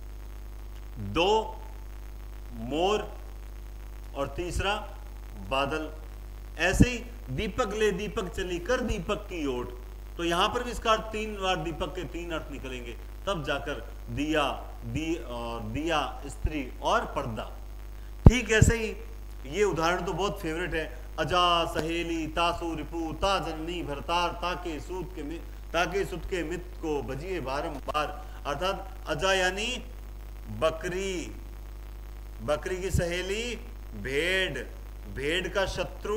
दो मोर और तीसरा बादल। ऐसे ही दीपक ले दीपक चली कर दीपक की ओट, तो यहां पर भी इसका अर्थ 3 बार दीपक के 3 अर्थ निकलेंगे, तब जाकर दिया, दिया, स्त्री और पर्दा। ठीक ऐसे ही ये उदाहरण तो बहुत फेवरेट है। अजा सहेली तासु रिपु ता जननी भरतार ताके सुत के मित को भजिए बारंबार। अर्थात अजा यानी बकरी, बकरी की सहेली भेड़, भेड़ का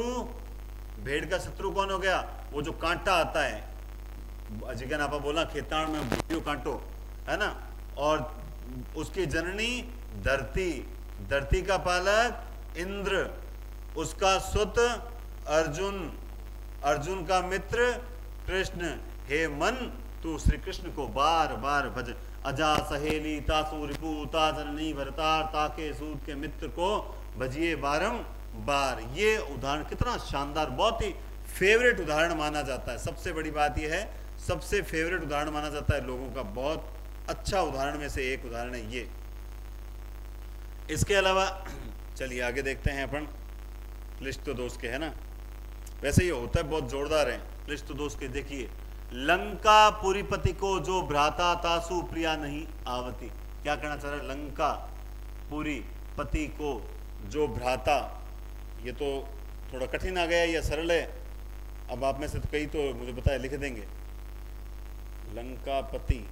शत्रु कौन हो गया? वो जो कांटा आता है, अजिगन आपा बोला खेतान में बुढ़ियो कांटो, है ना। और उसकी जननी धरती, धरती का पालक इंद्र, उसका सुत अर्जुन, अर्जुन का मित्र कृष्ण। हे मन तू श्री कृष्ण को बार बार भज। अजा सहेली तासु रिपु ता जननी भरतार ताके सूत के मित्र को भजिए बारंबार। ये उदाहरण कितना शानदार, बहुत ही फेवरेट उदाहरण माना जाता है। सबसे बड़ी बात यह है, सबसे फेवरेट उदाहरण माना जाता है लोगों का, बहुत अच्छा उदाहरण में से एक उदाहरण है ये। इसके अलावा चलिए आगे देखते हैं अपन क्लिष्ट दोष के, है ना। वैसे ये होता है बहुत जोरदार है क्लिष्ट दोष के। देखिए, लंका पुरीपति को जो भ्राता तासु प्रिया नहीं आवती। क्या कहना चाह रहा है? लंका पुरी पति को जो भ्राता, ये तो थोड़ा कठिन आ गया या सरल है? अब आप में से तो कई तो मुझे बताए, लिख देंगे। लंका पति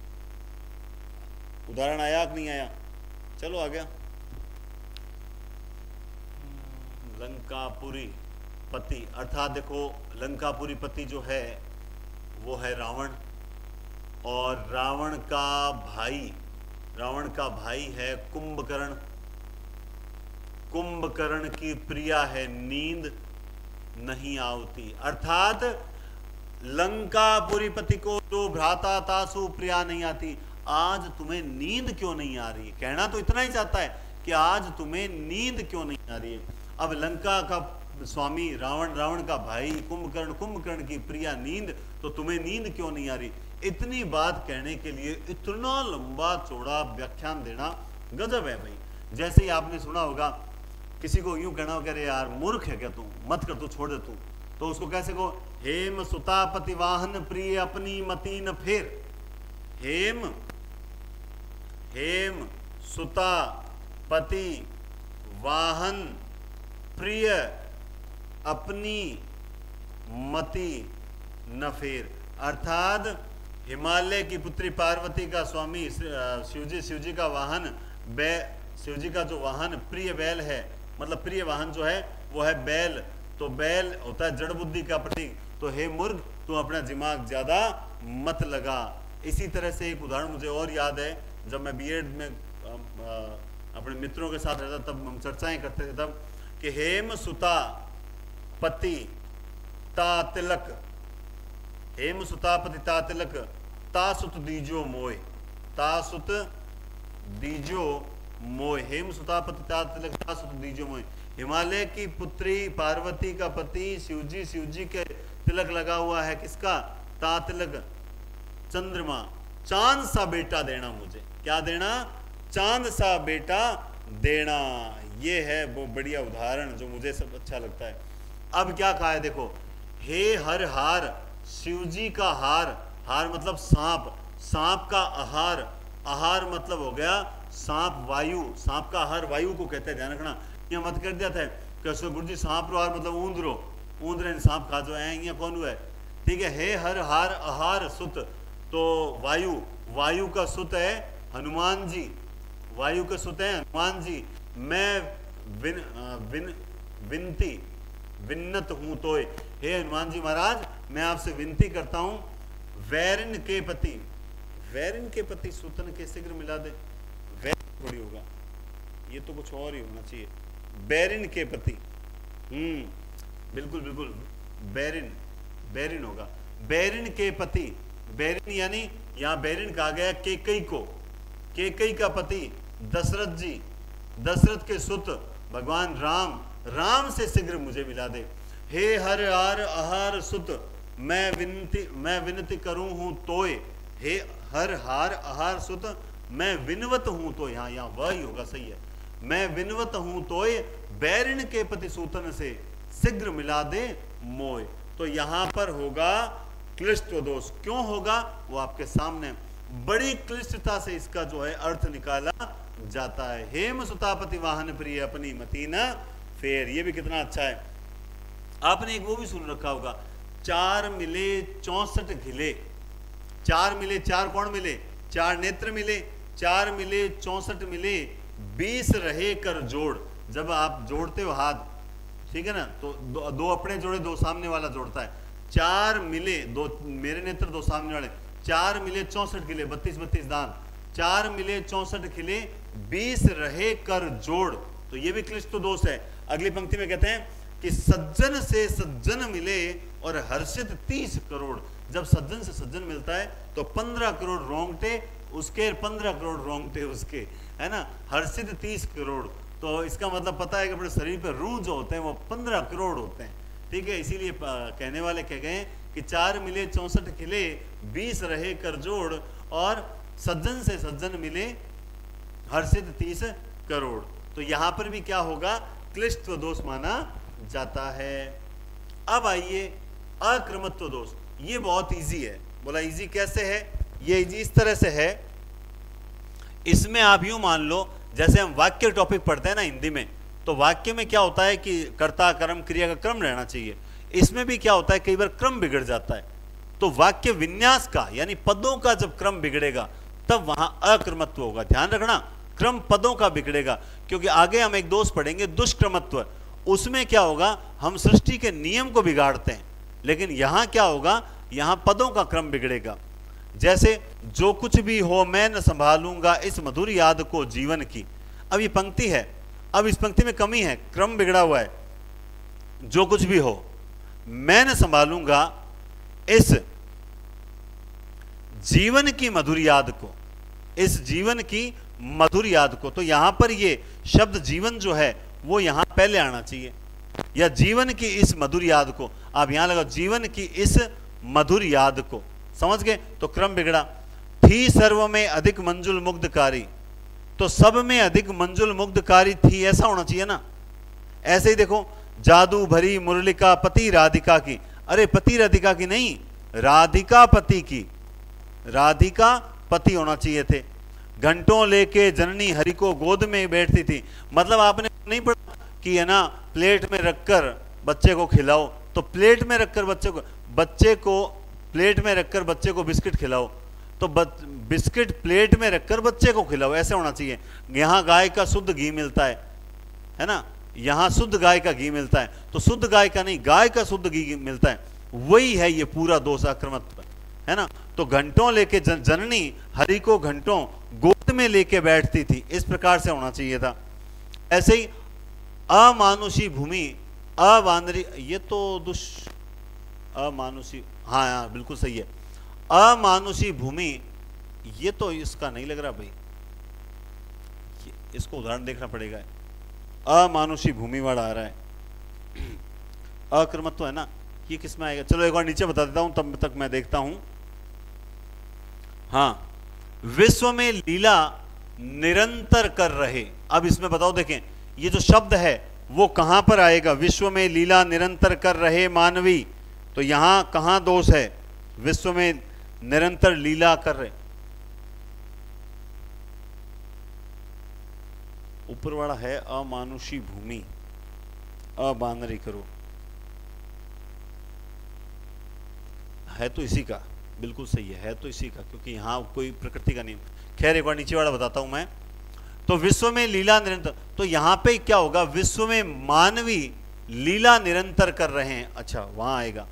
उदाहरण आया कि नहीं आया? चलो आ गया। लंकापुरी पति अर्थात देखो, लंकापुरी पति जो है वो है रावण, और रावण का भाई है कुंभकर्ण। कुंभकर्ण की प्रिया है नींद नहीं आवती। अर्थात लंकापुरी पति को जो भ्राता तासु प्रिया नहीं आती, आज तुम्हें नींद क्यों नहीं आ रही? कहना तो इतना ही चाहता है कि आज तुम्हें नींद क्यों नहीं आ रही है। अब लंका का स्वामी रावण, रावण का भाई कुंभकर्ण, कुंभकर्ण की प्रिया नींद, तो तुम्हें नींद क्यों नहीं आ रही? इतनी बात कहने के लिए इतना लंबा चौड़ा व्याख्यान देना गजब है भाई। जैसे ही आपने सुना होगा किसी को यूं कहना होगा, अरे यार मूर्ख है क्या तू, मत कर तू, छोड़ दे तू, तो उसको कैसे कहो? हेम सुतापति वाहन प्रिय अपनी मती न फेर। हेम सुता पति वाहन प्रिय अपनी मति न फेर। अर्थात हिमालय की पुत्री पार्वती का स्वामी शिवजी का वाहन, शिवजी का जो वाहन प्रिय बैल है, मतलब प्रिय वाहन जो है वो है बैल, तो बैल होता है जड़ बुद्धि का प्रतीक। तो हे मूर्ख, तू अपना दिमाग ज्यादा मत लगा। इसी तरह से एक उदाहरण मुझे और याद है, जब मैं बीएड में अपने मित्रों के साथ रहता तब हम चर्चाएं करते थे, तब कि हेम सुता पति ता तिलक, हेम सुता पति ता तिलक ता सुत दीजो मोय, ता सुत दीजो मोय। हेम सुता पति ता तिलक ता सुत दीजो मोय। हिमालय की पुत्री पार्वती का पति शिवजी, शिवजी के तिलक लगा हुआ है, किसका? ता तिलक, चंद्रमा। चांद सा बेटा देना मुझे। क्या देना? चांद सा बेटा देना। ये है वो बढ़िया उदाहरण जो मुझे सब अच्छा लगता है। अब क्या कहा है देखो, हे हर हार, शिवजी का हार, हार मतलब सांप, सांप का आहार, आहार मतलब हो गया सांप, वायु, सांप का आहार वायु को कहते हैं, ध्यान रखना। ये मत कर दिया था कैसे गुरु जी, सांप रो हार मतलब ऊंदरो, ऊंदरे सांप खा जो है, कौन हुआ है? ठीक है। हे हर हार आहार सुत, तो वायु, वायु का सुत है हनुमान जी, वायु का सुत है हनुमान जी। मैं विन्नत हूं तोय, हे हनुमान जी महाराज मैं आपसे विनती करता हूं, वैरिन के पति, वैरिन के पति सुतन के शीघ्र मिला दे। वैरिन थोड़ी होगा, ये तो कुछ और ही होना चाहिए। बैरिन के पति, बिल्कुल बिल्कुल, बैरिन, बैरिन होगा। बैरिन के पति, बैरिन यानी यहां बैरिन कहा गया केकई को, केकई का पति दशरथ जी, दशरथ के सुत भगवान राम, राम से शीघ्र मुझे मिला दे। हे हर हार आहार सुत, मैं विनती करूं हूं तोय, हे हर हार आहार सुत मैं विनवत हूं तो, यहां वह ही होगा, सही है। मैं विनवत हूं तोय बैरिन के प्रतिसूतन से शीघ्र मिला दे मोय। तो यहां पर होगा क्लिष्ट दोष। क्यों होगा वो आपके सामने, बड़ी क्लिष्टता से इसका जो है अर्थ निकाला जाता है। हेम सुतापति वाहन प्रिय अपनी मती न फेर, ये भी कितना अच्छा है। आपने एक वो भी सुन रखा होगा, 4 मिले 64 घिले। 4 मिले, 4 कौन मिले? 4 नेत्र मिले। 4 मिले 64 मिले, 20 रहे कर जोड़। जब आप जोड़ते हो हाथ, ठीक है ना, तो दो अपने जोड़े, 2 सामने वाला जोड़ता है। 4 मिले, 2 मेरे नेत्र 2 सामने वाले, 4 मिले 64 खिले, 32 दांत। 4 मिले 64 खिले, 20 रहे कर जोड़। तो ये भी क्लिष्ट दोष है। अगली पंक्ति में कहते हैं कि सज्जन से सज्जन मिले और हर्षित 30 करोड़। जब सज्जन से सज्जन मिलता है तो 15 करोड़ रोंगटे उसके, 15 करोड़ रोंगटे उसके, है ना, हर्षित 30 करोड़। तो इसका मतलब पता है कि अपने शरीर पर रूह जो होते हैं वो 15 करोड़ होते हैं, ठीक है। इसीलिए कहने वाले कह गए कि 4 मिले 64 खिले, 20 रहे कर जोड़, और सज्जन से सज्जन मिले हर्षित 30 करोड़। तो यहां पर भी क्या होगा, क्लिष्ट दोष माना जाता है। अब आइए अक्रमत्व दोष। ये बहुत इजी है। बोला इजी कैसे है? ये इजी इस तरह से है, इसमें आप यूं मान लो जैसे हम वाक्य टॉपिक पढ़ते हैं ना हिंदी में, तो वाक्य में क्या होता है कि कर्ता कर्म क्रिया का क्रम रहना चाहिए। इसमें भी क्या होता है, कई बार क्रम बिगड़ जाता है। तो वाक्य विन्यास का यानी पदों का जब क्रम बिगड़ेगा तब वहां अक्रमत्व होगा। ध्यान रखना, क्रम पदों का बिगड़ेगा, क्योंकि आगे हम एक दोष पढ़ेंगे दुष्क्रमत्व। उसमें क्या होगा, हम सृष्टि के नियम को बिगाड़ते हैं, लेकिन यहां क्या होगा, यहां पदों का क्रम बिगड़ेगा। जैसे जो कुछ भी हो मैं न संभालूंगा इस मधुर याद को जीवन की। अब ये पंक्ति है, अब इस पंक्ति में कमी है, क्रम बिगड़ा हुआ है। जो कुछ भी हो मैं न संभालूंगा इस जीवन की मधुर याद को, इस जीवन की मधुर याद को। तो यहां पर ये शब्द जीवन जो है वो यहां पहले आना चाहिए, या जीवन की इस मधुर याद को। आप यहां लगाओ जीवन की इस मधुर याद को, समझ गए? तो क्रम बिगड़ा। थी सर्व में अधिक मंजुल मुग्धकारी, तो सब में अधिक मंजुल मुग्धकारी थी, ऐसा होना चाहिए ना। ऐसे ही देखो, जादू भरी मुरलिका पति राधिका की, अरे पति राधिका की नहीं, राधिका पति की, राधिका पति होना चाहिए थे। घंटों लेके जननी हरि को गोद में बैठती थी, मतलब आपने नहीं पढ़ा कि है ना प्लेट में रखकर बच्चे को खिलाओ, तो प्लेट में रखकर बच्चे को प्लेट में रखकर बच्चे को बिस्किट खिलाओ, तो बिस्किट प्लेट में रखकर बच्चे को खिलाओ, ऐसे होना चाहिए। यहाँ गाय का शुद्ध घी मिलता है ना, यहाँ शुद्ध गाय का घी मिलता है, तो शुद्ध गाय का नहीं, गाय का शुद्ध घी मिलता है। वही है ये पूरा दोष आक्रमत्व, है ना। तो घंटों लेके जननी हरि को घंटों गोद में लेके बैठती थी, इस प्रकार से होना चाहिए था। ऐसे ही अमानुषी भूमि अबांदरी, ये तो अमानुषी, हाँ बिल्कुल सही है। अमानुषी भूमि, ये तो इसका नहीं लग रहा भाई, इसको उदाहरण देखना पड़ेगा। अमानुषी भूमि वाला आ रहा है, अक्रमत्व है ना, ये किस में आएगा? चलो एक बार नीचे बता देता हूं, तब तक मैं देखता हूं। हाँ, विश्व में लीला निरंतर कर रहे। अब इसमें बताओ, देखें ये जो शब्द है वो कहां पर आएगा? विश्व में लीला निरंतर कर रहे मानवी, तो यहां कहां दोष है? विश्व में निरंतर लीला कर रहे, ऊपर वाला है अमानुषी भूमि अबानरी करो, है तो इसी का, बिल्कुल सही है तो इसी का, क्योंकि यहां कोई प्रकृति का नियम। खैर एक बार नीचे वाला बताता हूं मैं। तो विश्व में लीला निरंतर, तो यहां पे क्या होगा? विश्व में मानवी लीला निरंतर कर रहे हैं। अच्छा, वहां आएगा,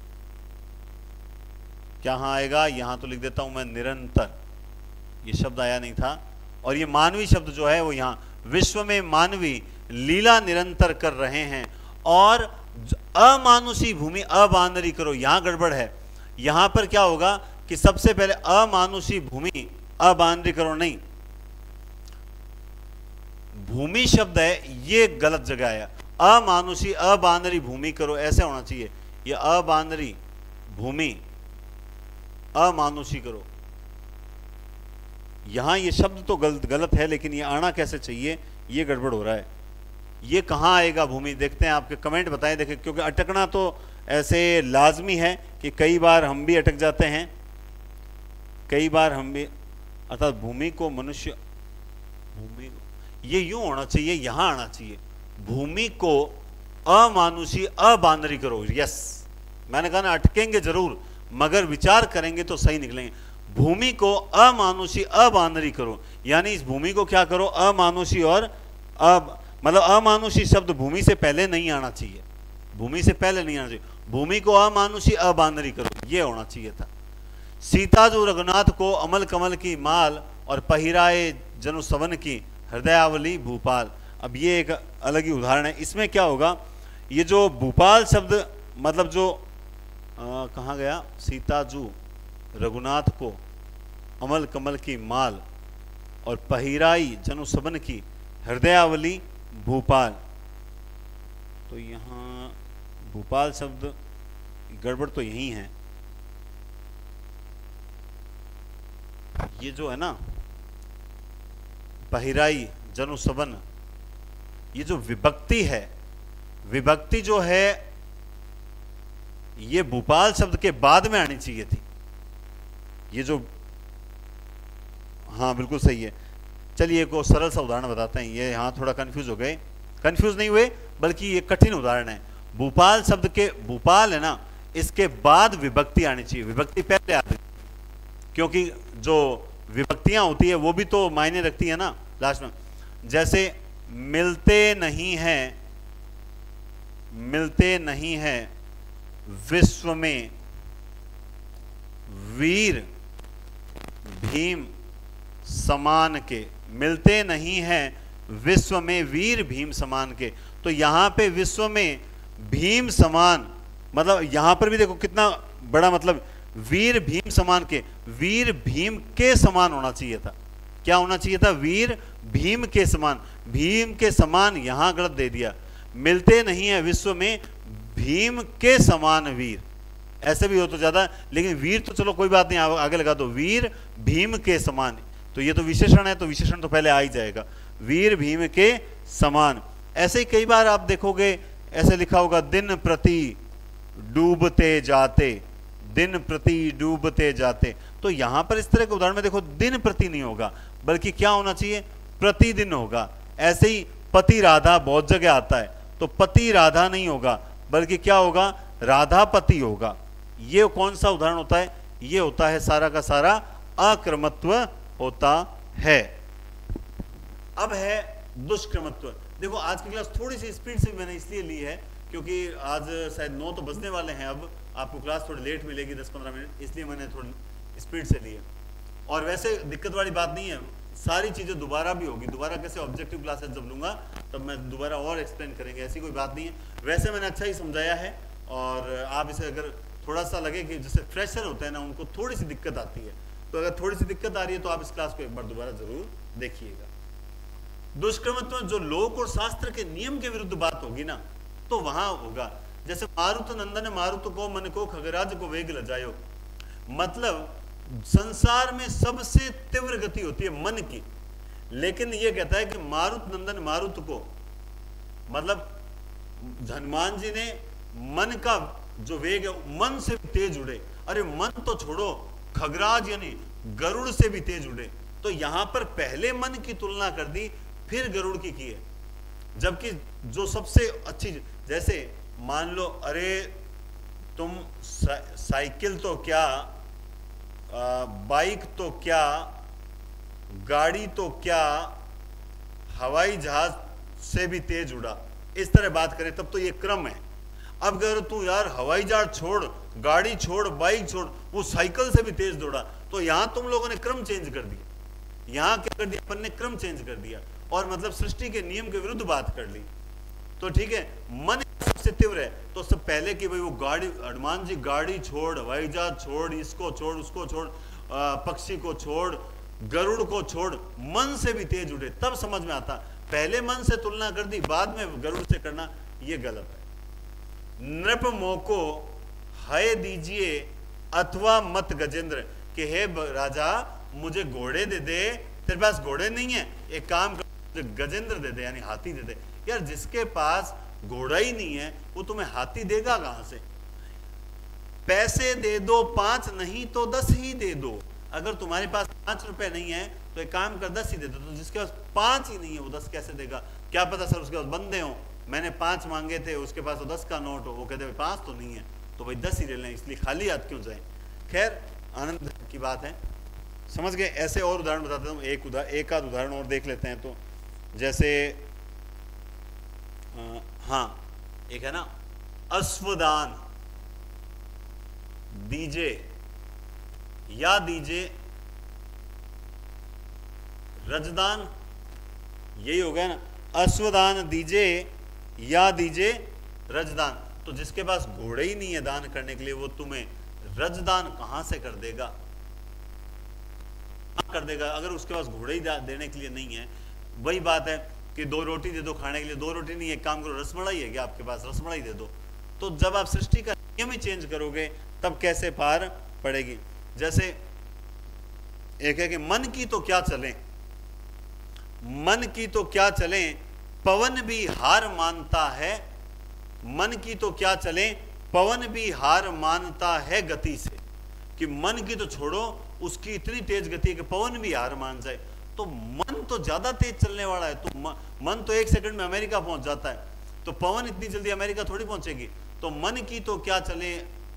क्या हाँ आएगा? यहां तो लिख देता हूं मैं निरंतर, ये शब्द आया नहीं था, और ये मानवी शब्द जो है वो यहां, विश्व में मानवी लीला निरंतर कर रहे हैं। और अमानुषी भूमि अबानरी करो, यहां गड़बड़ है। यहां पर क्या होगा कि सबसे पहले अमानुषी भूमि अबानरी करो, नहीं, भूमि शब्द है ये गलत जगह आया। अमानुषी अबानरी भूमि करो, ऐसे होना चाहिए। ये अबानरी भूमि अमानुषी करो, यहाँ ये शब्द तो गलत है, लेकिन ये आना कैसे चाहिए, ये गड़बड़ हो रहा है। ये कहाँ आएगा भूमि, देखते हैं, आपके कमेंट बताएं। देखें, क्योंकि अटकना तो ऐसे लाजमी है कि कई बार हम भी अटक जाते हैं, कई बार हम भी। अर्थात भूमि को मनुष्य, भूमि ये यूं होना चाहिए, यहां आना चाहिए, भूमि को अमानुषी अबानरी करो। यस, मैंने कहा ना, अटकेंगे जरूर मगर विचार करेंगे तो सही निकलेंगे। भूमि को अमानुषी अबानरी करो, यानी इस भूमि को क्या करो, अमानुषी और मतलब अमानुषी शब्द भूमि से पहले नहीं आना चाहिए, भूमि से पहले नहीं आना चाहिए, भूमि को अमानुषी अबानरी करो, ये होना चाहिए था। सीता जो रघुनाथ को अमल कमल की माल और पहिराए जनु सवन की हृदयावली भूपाल। अब ये एक अलग ही उदाहरण है। इसमें क्या होगा, ये जो भूपाल शब्द मतलब जो कहाँ गया, सीता जू रघुनाथ को अमल कमल की माल और पहिराई जनु सवन की हृदयावली भूपाल। तो यहाँ भूपाल शब्द गड़बड़ तो यही है, ये जो है ना पहिराई जनु सवन, ये जो विभक्ति है, विभक्ति जो है ये भूपाल शब्द के बाद में आनी चाहिए थी। ये जो, हाँ बिल्कुल सही है। चलिए एक और सरल सा उदाहरण बताते हैं। ये यहाँ थोड़ा कंफ्यूज हो गए, कंफ्यूज नहीं हुए, बल्कि ये कठिन उदाहरण है। भूपाल शब्द के, भूपाल है ना, इसके बाद विभक्ति आनी चाहिए, विभक्ति पहले आती, क्योंकि जो विभक्तियां होती है वो भी तो मायने रखती है ना लास्ट में। जैसे मिलते नहीं हैं, मिलते नहीं हैं विश्व में वीर भीम समान के, मिलते नहीं हैं विश्व में वीर भीम समान के। तो यहां पे विश्व में भीम समान, मतलब यहां पर भी देखो कितना बड़ा, मतलब वीर भीम समान के, वीर भीम के समान होना चाहिए था। क्या होना चाहिए था, वीर भीम के समान, भीम के समान यहां गलत दे दिया। मिलते नहीं है विश्व में भीम के समान वीर, ऐसे भी हो तो ज्यादा, लेकिन वीर तो चलो कोई बात नहीं, आगे लगा दो, वीर भीम के समान। तो ये तो विशेषण है, तो विशेषण तो पहले आ ही जाएगा, वीर भीम के समान। ऐसे ही कई बार आप देखोगे ऐसे लिखा होगा, दिन प्रति डूबते जाते, दिन प्रति डूबते जाते। तो यहां पर इस तरह के उदाहरण में देखो दिन प्रति नहीं होगा, बल्कि क्या होना चाहिए, प्रतिदिन होगा। ऐसे ही पति राधा बहुत जगह आता है, तो पति राधा नहीं होगा, बल्कि क्या होगा, राधा पति होगा। ये कौन सा उदाहरण होता है, ये होता है सारा का सारा अक्रमत्व होता है। अब है दुष्क्रमत्व। देखो आज की क्लास थोड़ी सी स्पीड से मैंने इसलिए ली है क्योंकि आज शायद 9 तो बजने वाले हैं, अब आपको क्लास थोड़ी लेट मिलेगी 10-15 मिनट, इसलिए मैंने थोड़ी स्पीड से ली है। और वैसे दिक्कत वाली बात नहीं है, सारी चीज़ें दोबारा भी होगी, दोबारा कैसे ऑब्जेक्टिव क्लासेस जब लूँगा तब मैं दोबारा और एक्सप्लेन करेंगे, ऐसी कोई बात नहीं है। वैसे मैंने अच्छा ही समझाया है, और आप इसे अगर थोड़ा सा लगे कि जैसे फ्रेशर होते हैं ना, उनको थोड़ी सी दिक्कत आती है, तो अगर थोड़ी सी दिक्कत आ रही है तो आप इस क्लास को एक बार दोबारा जरूर देखिएगा। दुष्क्रमत्व जो लोक और शास्त्र के नियम के विरुद्ध बात होगी ना, तो वहां होगा। जैसे मारुत नंदन मारुत को मन को खगराज को वेग लजायो, मतलब संसार में सबसे तीव्र गति होती है मन की, लेकिन ये कहता है कि मारुत नंदन मारुत को, मतलब हनुमान जी ने मन का जो वेग है मन से तेज उड़े। अरे मन तो छोड़ो, खगराज यानी गरुड़ से भी तेज उड़े। तो यहां पर पहले मन की तुलना कर दी, फिर गरुड़ की है, जबकि जो सबसे अच्छी, जैसे मान लो, अरे तुम साइकिल तो क्या, बाइक तो क्या, गाड़ी तो क्या, हवाई जहाज से भी तेज उड़ा, इस तरह बात करें तब तो ये क्रम है। अब अगर तू यार हवाई जहाज छोड़, गाड़ी छोड़, बाइक छोड़, वो साइकिल से भी तेज दौड़ा, तो यहां तुम लोगों ने क्रम चेंज कर दिया। यहां क्या कर दिया, अपन ने क्रम चेंज कर दिया, और मतलब सृष्टि के नियम के विरुद्ध बात कर ली। तो ठीक है, मन सबसे तीव्र है, तो सब पहले कि भाई वो गाड़ी, हनुमान जी गाड़ी छोड़, हवाई जहाज छोड़, इसको छोड़, उसको छोड़, पक्षी को छोड़, गरुड़ को छोड़, मन से भी तेज उठे, तब समझ में आता। पहले मन से तुलना कर दी, बाद में गरुड़ से करना, ये गलत है। नृप मोको हय दीजिए अथवा मत गजेंद्र, कि हे राजा मुझे घोड़े दे दे, तेरे पास घोड़े नहीं है, एक काम कर गजेंद्र दे दे, यानी हाथी दे दे। यार जिसके पास घोड़ा ही नहीं है वो तुम्हें हाथी देगा कहां से? पैसे दे दो 5 नहीं तो 10 ही दे दो। अगर तुम्हारे पास 5 रुपए नहीं है तो एक काम कर 10 ही दे दो। तो जिसके पास 5 ही नहीं है वो 10 कैसे देगा? क्या पता सर उसके पास बंदे हो, मैंने 5 मांगे थे, उसके पास तो 10 का नोट हो, वो कहते 5 तो नहीं है, तो भाई 10 ही ले लें, इसलिए खाली हाथ क्यों जाए। खैर आनंद की बात है, समझ गए। ऐसे और उदाहरण बताते हूँ, एक आध उदाहरण और देख लेते हैं। तो जैसे हाँ, एक है ना अश्वदान दीजे या दीजे रजदान, यही हो गया ना, अश्वदान दीजे या दीजे रजदान। तो जिसके पास घोड़े ही नहीं है दान करने के लिए वो तुम्हें रजदान कहां से कर देगा? अगर उसके पास घोड़े ही देने के लिए नहीं है। वही बात है कि 2 रोटी दे दो खाने के लिए, 2 रोटी नहीं है, एक काम करो रसमलाई है क्या आपके पास, रसमलाई दे दो। तो जब आप सृष्टि का नियम ही चेंज करोगे तब कैसे पार पड़ेगी। जैसे एक है कि मन की तो क्या चले, मन की तो क्या चले, पवन भी हार मानता है। मन की तो क्या चले, पवन भी हार मानता है गति से। कि मन की तो छोड़ो, उसकी इतनी तेज गति है कि पवन भी हार मान जाए। तो मन तो ज्यादा तेज चलने वाला है, तो मन तो 1 सेकंड में अमेरिका पहुंच जाता है, तो पवन इतनी जल्दी अमेरिका थोड़ी पहुंचेगी। तो मन की तो क्या चले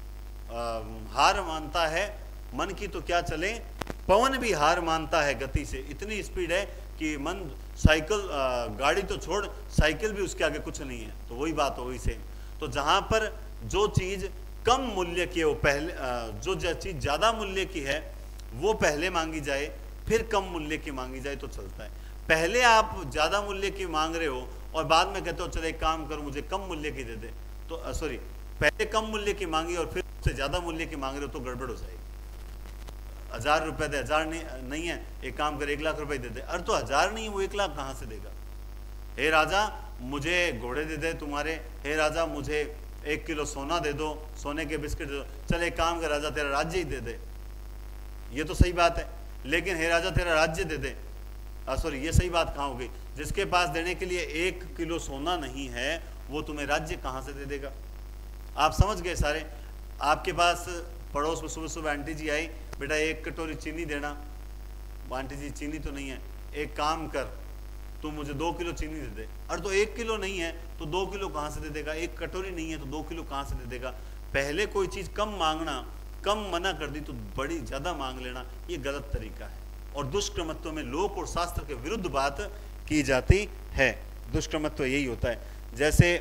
हार मानता है, मन की तो क्या चले, पवन भी हार मानता है गति से। इतनी स्पीड है कि मन साइकिल गाड़ी तो छोड़, साइकिल भी उसके आगे कुछ नहीं है। तो वही बात हो गई सेम। तो जहां पर जो चीज कम मूल्य की है वो पहले, जो चीज ज्यादा मूल्य की है वो पहले मांगी जाए, फिर कम मूल्य की मांगी जाए तो चलता है। पहले आप ज्यादा मूल्य की मांग रहे हो और बाद में कहते हो चलो एक काम करो मुझे कम मूल्य की दे दे, तो सॉरी, पहले कम मूल्य की मांगी और फिर उससे ज्यादा मूल्य की मांग रहे हो तो गड़बड़ हो जाएगी। 1000 रुपए दे, 1000 नहीं है, एक काम कर 1 लाख रुपए दे दे। अरे तो 1000 नहीं, वो 1 लाख कहां से देगा? हे राजा मुझे घोड़े दे दे तुम्हारे, हे राजा मुझे 1 किलो सोना दे दो, सोने के बिस्किट दे दो। चल एक काम कर राजा तेरा राज्य ही दे दे, ये तो सही बात है। लेकिन हे राजा तेरा राज्य दे दे, सॉरी ये सही बात कहाँ हो गई? जिसके पास देने के लिए 1 किलो सोना नहीं है वो तुम्हें राज्य कहाँ से दे देगा? आप समझ गए सारे। आपके पास पड़ोस में सुबह सुबह आंटी जी आई, बेटा 1 कटोरी चीनी देना। आंटी जी चीनी तो नहीं है, एक काम कर तू मुझे 2 किलो चीनी दे दे। अरे तो 1 किलो नहीं है तो 2 किलो कहाँ से दे देगा? 1 कटोरी नहीं है तो 2 किलो कहाँ से दे देगा? पहले कोई चीज कम मांगना, कम मना कर दी तो बड़ी ज्यादा मांग लेना, ये गलत तरीका है। और दुष्कर्मत्व में लोक और शास्त्र के विरुद्ध बात की जाती है। दुष्कर्मत्व यही होता है। जैसे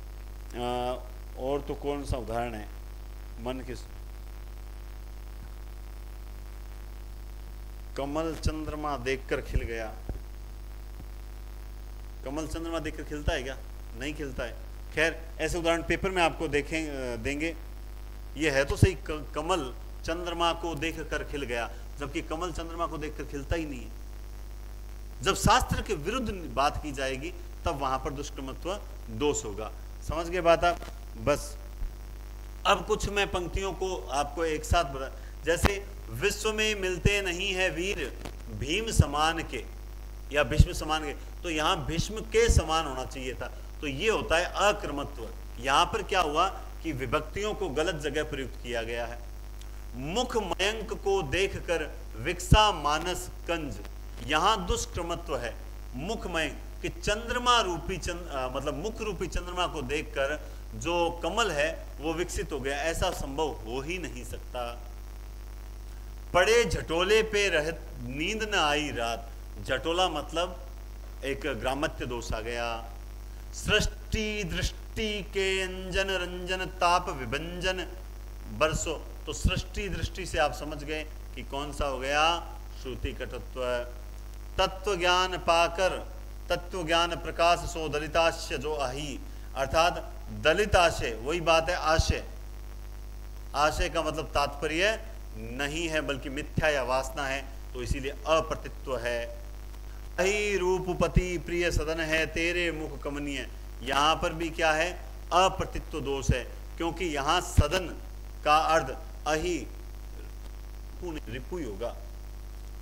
और तो कौन सा उदाहरण है मन किस, कमल चंद्रमा देखकर खिल गया। कमल चंद्रमा देखकर खिलता है क्या? नहीं खिलता है। खैर ऐसे उदाहरण पेपर में आपको देंगे। ये है तो सही, कमल चंद्रमा को देखकर खिल गया, जबकि कमल चंद्रमा को देखकर खिलता ही नहीं है। जब शास्त्र के विरुद्ध बात की जाएगी तब वहां पर दुष्कर्मत्व दोष होगा। समझ गए बात आप? बस अब कुछ मैं पंक्तियों को आपको एक साथ बता। जैसे विश्व में मिलते नहीं है वीर भीम समान के या भीष्म समान के, तो यहां भीष्म के समान होना चाहिए था। तो ये होता है अक्रमत्व। यहां पर क्या हुआ कि विभक्तियों को गलत जगह प्रयुक्त किया गया है। मुख मयंक को देखकर विकसा मानस कंज, यहां दुष्क्रमत्व है। मुख मयंक कि चंद्रमा रूपी मतलब मुख रूपी चंद्रमा को देखकर जो कमल है वो विकसित हो गया, ऐसा संभव हो ही नहीं सकता। पड़े झटोले पे रह नींद न आई रात, झटोला मतलब एक ग्रामत्य दोष आ गया। सृष्टि दृष्टि के अंजन रंजन ताप विभंजन बरसो, तो सृष्टि दृष्टि से आप समझ गए कि कौन सा हो गया? श्रुति कटत्व। तत्व ज्ञान पाकर तत्व ज्ञान प्रकाश सो दलिताश्य जो आही, अर्थात दलित आशय, वही बात है आशय। आशय का मतलब तात्पर्य नहीं है बल्कि मिथ्या या वासना है, तो इसीलिए अप्रतित्व है। अहि रूपपति प्रिय सदन है तेरे मुख कमनीय, यहां पर भी क्या है? अप्रतित्व दोष है, क्योंकि यहां सदन का अर्थ अहि रिपु होगा।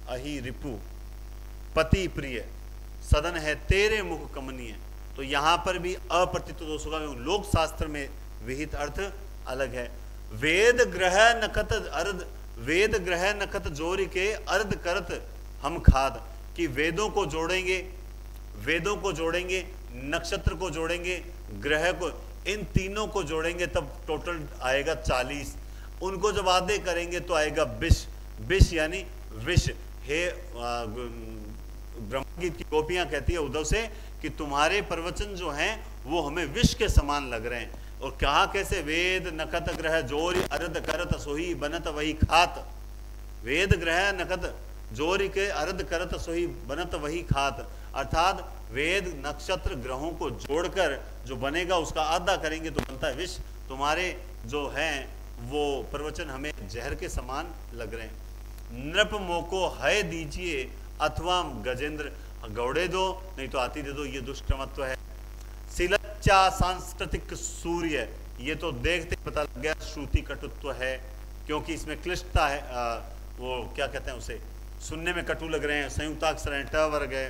अहि रिपु पति प्रिय, सदन है तेरे मुख कमनीय। तो यहां पर भी अप्रतीत दोषों का लोक शास्त्र में विहित अर्थ अलग है। वेद ग्रह नखत अर्ध, वेद ग्रह नखत जोर के अर्ध करत हम खाद, कि वेदों को जोड़ेंगे, वेदों को जोड़ेंगे, नक्षत्र को जोड़ेंगे, ग्रह को, इन तीनों को जोड़ेंगे तब टोटल आएगा 40। उनको जब आधे करेंगे तो आएगा विष, विष यानी विष। हे ब्रह्मगीत की गोपियां कहती है उद्धव से कि तुम्हारे प्रवचन जो हैं वो हमें विष के समान लग रहे हैं। और कहा कैसे, वेद नखत ग्रह जोरी अर्ध करत सोही बनत वही खात, वेद ग्रह नखत जोरी के अर्ध करत सोही बनत वही खात, अर्थात वेद नक्षत्र ग्रहों को जोड़कर जो बनेगा उसका आधा करेंगे तो बनता है विष। तुम्हारे जो हैं वो प्रवचन हमें जहर के समान लग रहे हैं। नृप मोको है दीजिए अथवा गजेंद्र, गौड़े दो नहीं तो आती दे दो, ये दुष्क्रमत्व है। सिलच्चा सांस्कृतिक सूर्य, ये तो देखते पता लग गया श्रुति कटुत्व है, क्योंकि इसमें क्लिष्टता है, वो क्या कहते हैं उसे, सुनने में कटु लग रहे हैं, संयुक्ताक्षर हैं, ट वर्ग है।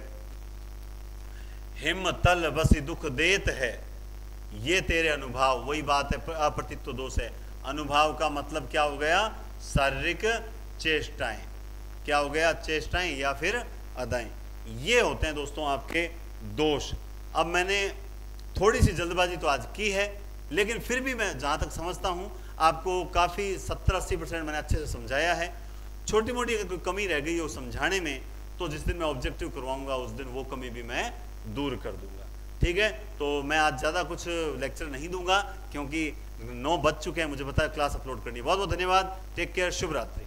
हिम तल बसी दुख देत है, ये तेरे अनुभाव, वही बात है, अप्रतीत दोष है। अनुभाव का मतलब क्या हो गया, शारीरिक चेष्टाएं, क्या हो गया, चेष्टाएं या फिर अदाएं, ये होते हैं दोस्तों आपके दोष। अब मैंने थोड़ी सी जल्दबाजी तो आज की है, लेकिन फिर भी मैं जहां तक समझता हूं आपको काफी 70-80% मैंने अच्छे से समझाया है। छोटी मोटी अगर कोई कमी रह गई हो समझाने में तो जिस दिन मैं ऑब्जेक्टिव करवाऊंगा उस दिन वो कमी भी मैं दूर कर दूंगा, ठीक है। तो मैं आज ज़्यादा कुछ लेक्चर नहीं दूंगा क्योंकि 9 बज चुके हैं, मुझे पता है क्लास अपलोड करनी है। बहुत बहुत धन्यवाद, टेक केयर, शुभ रात्रि।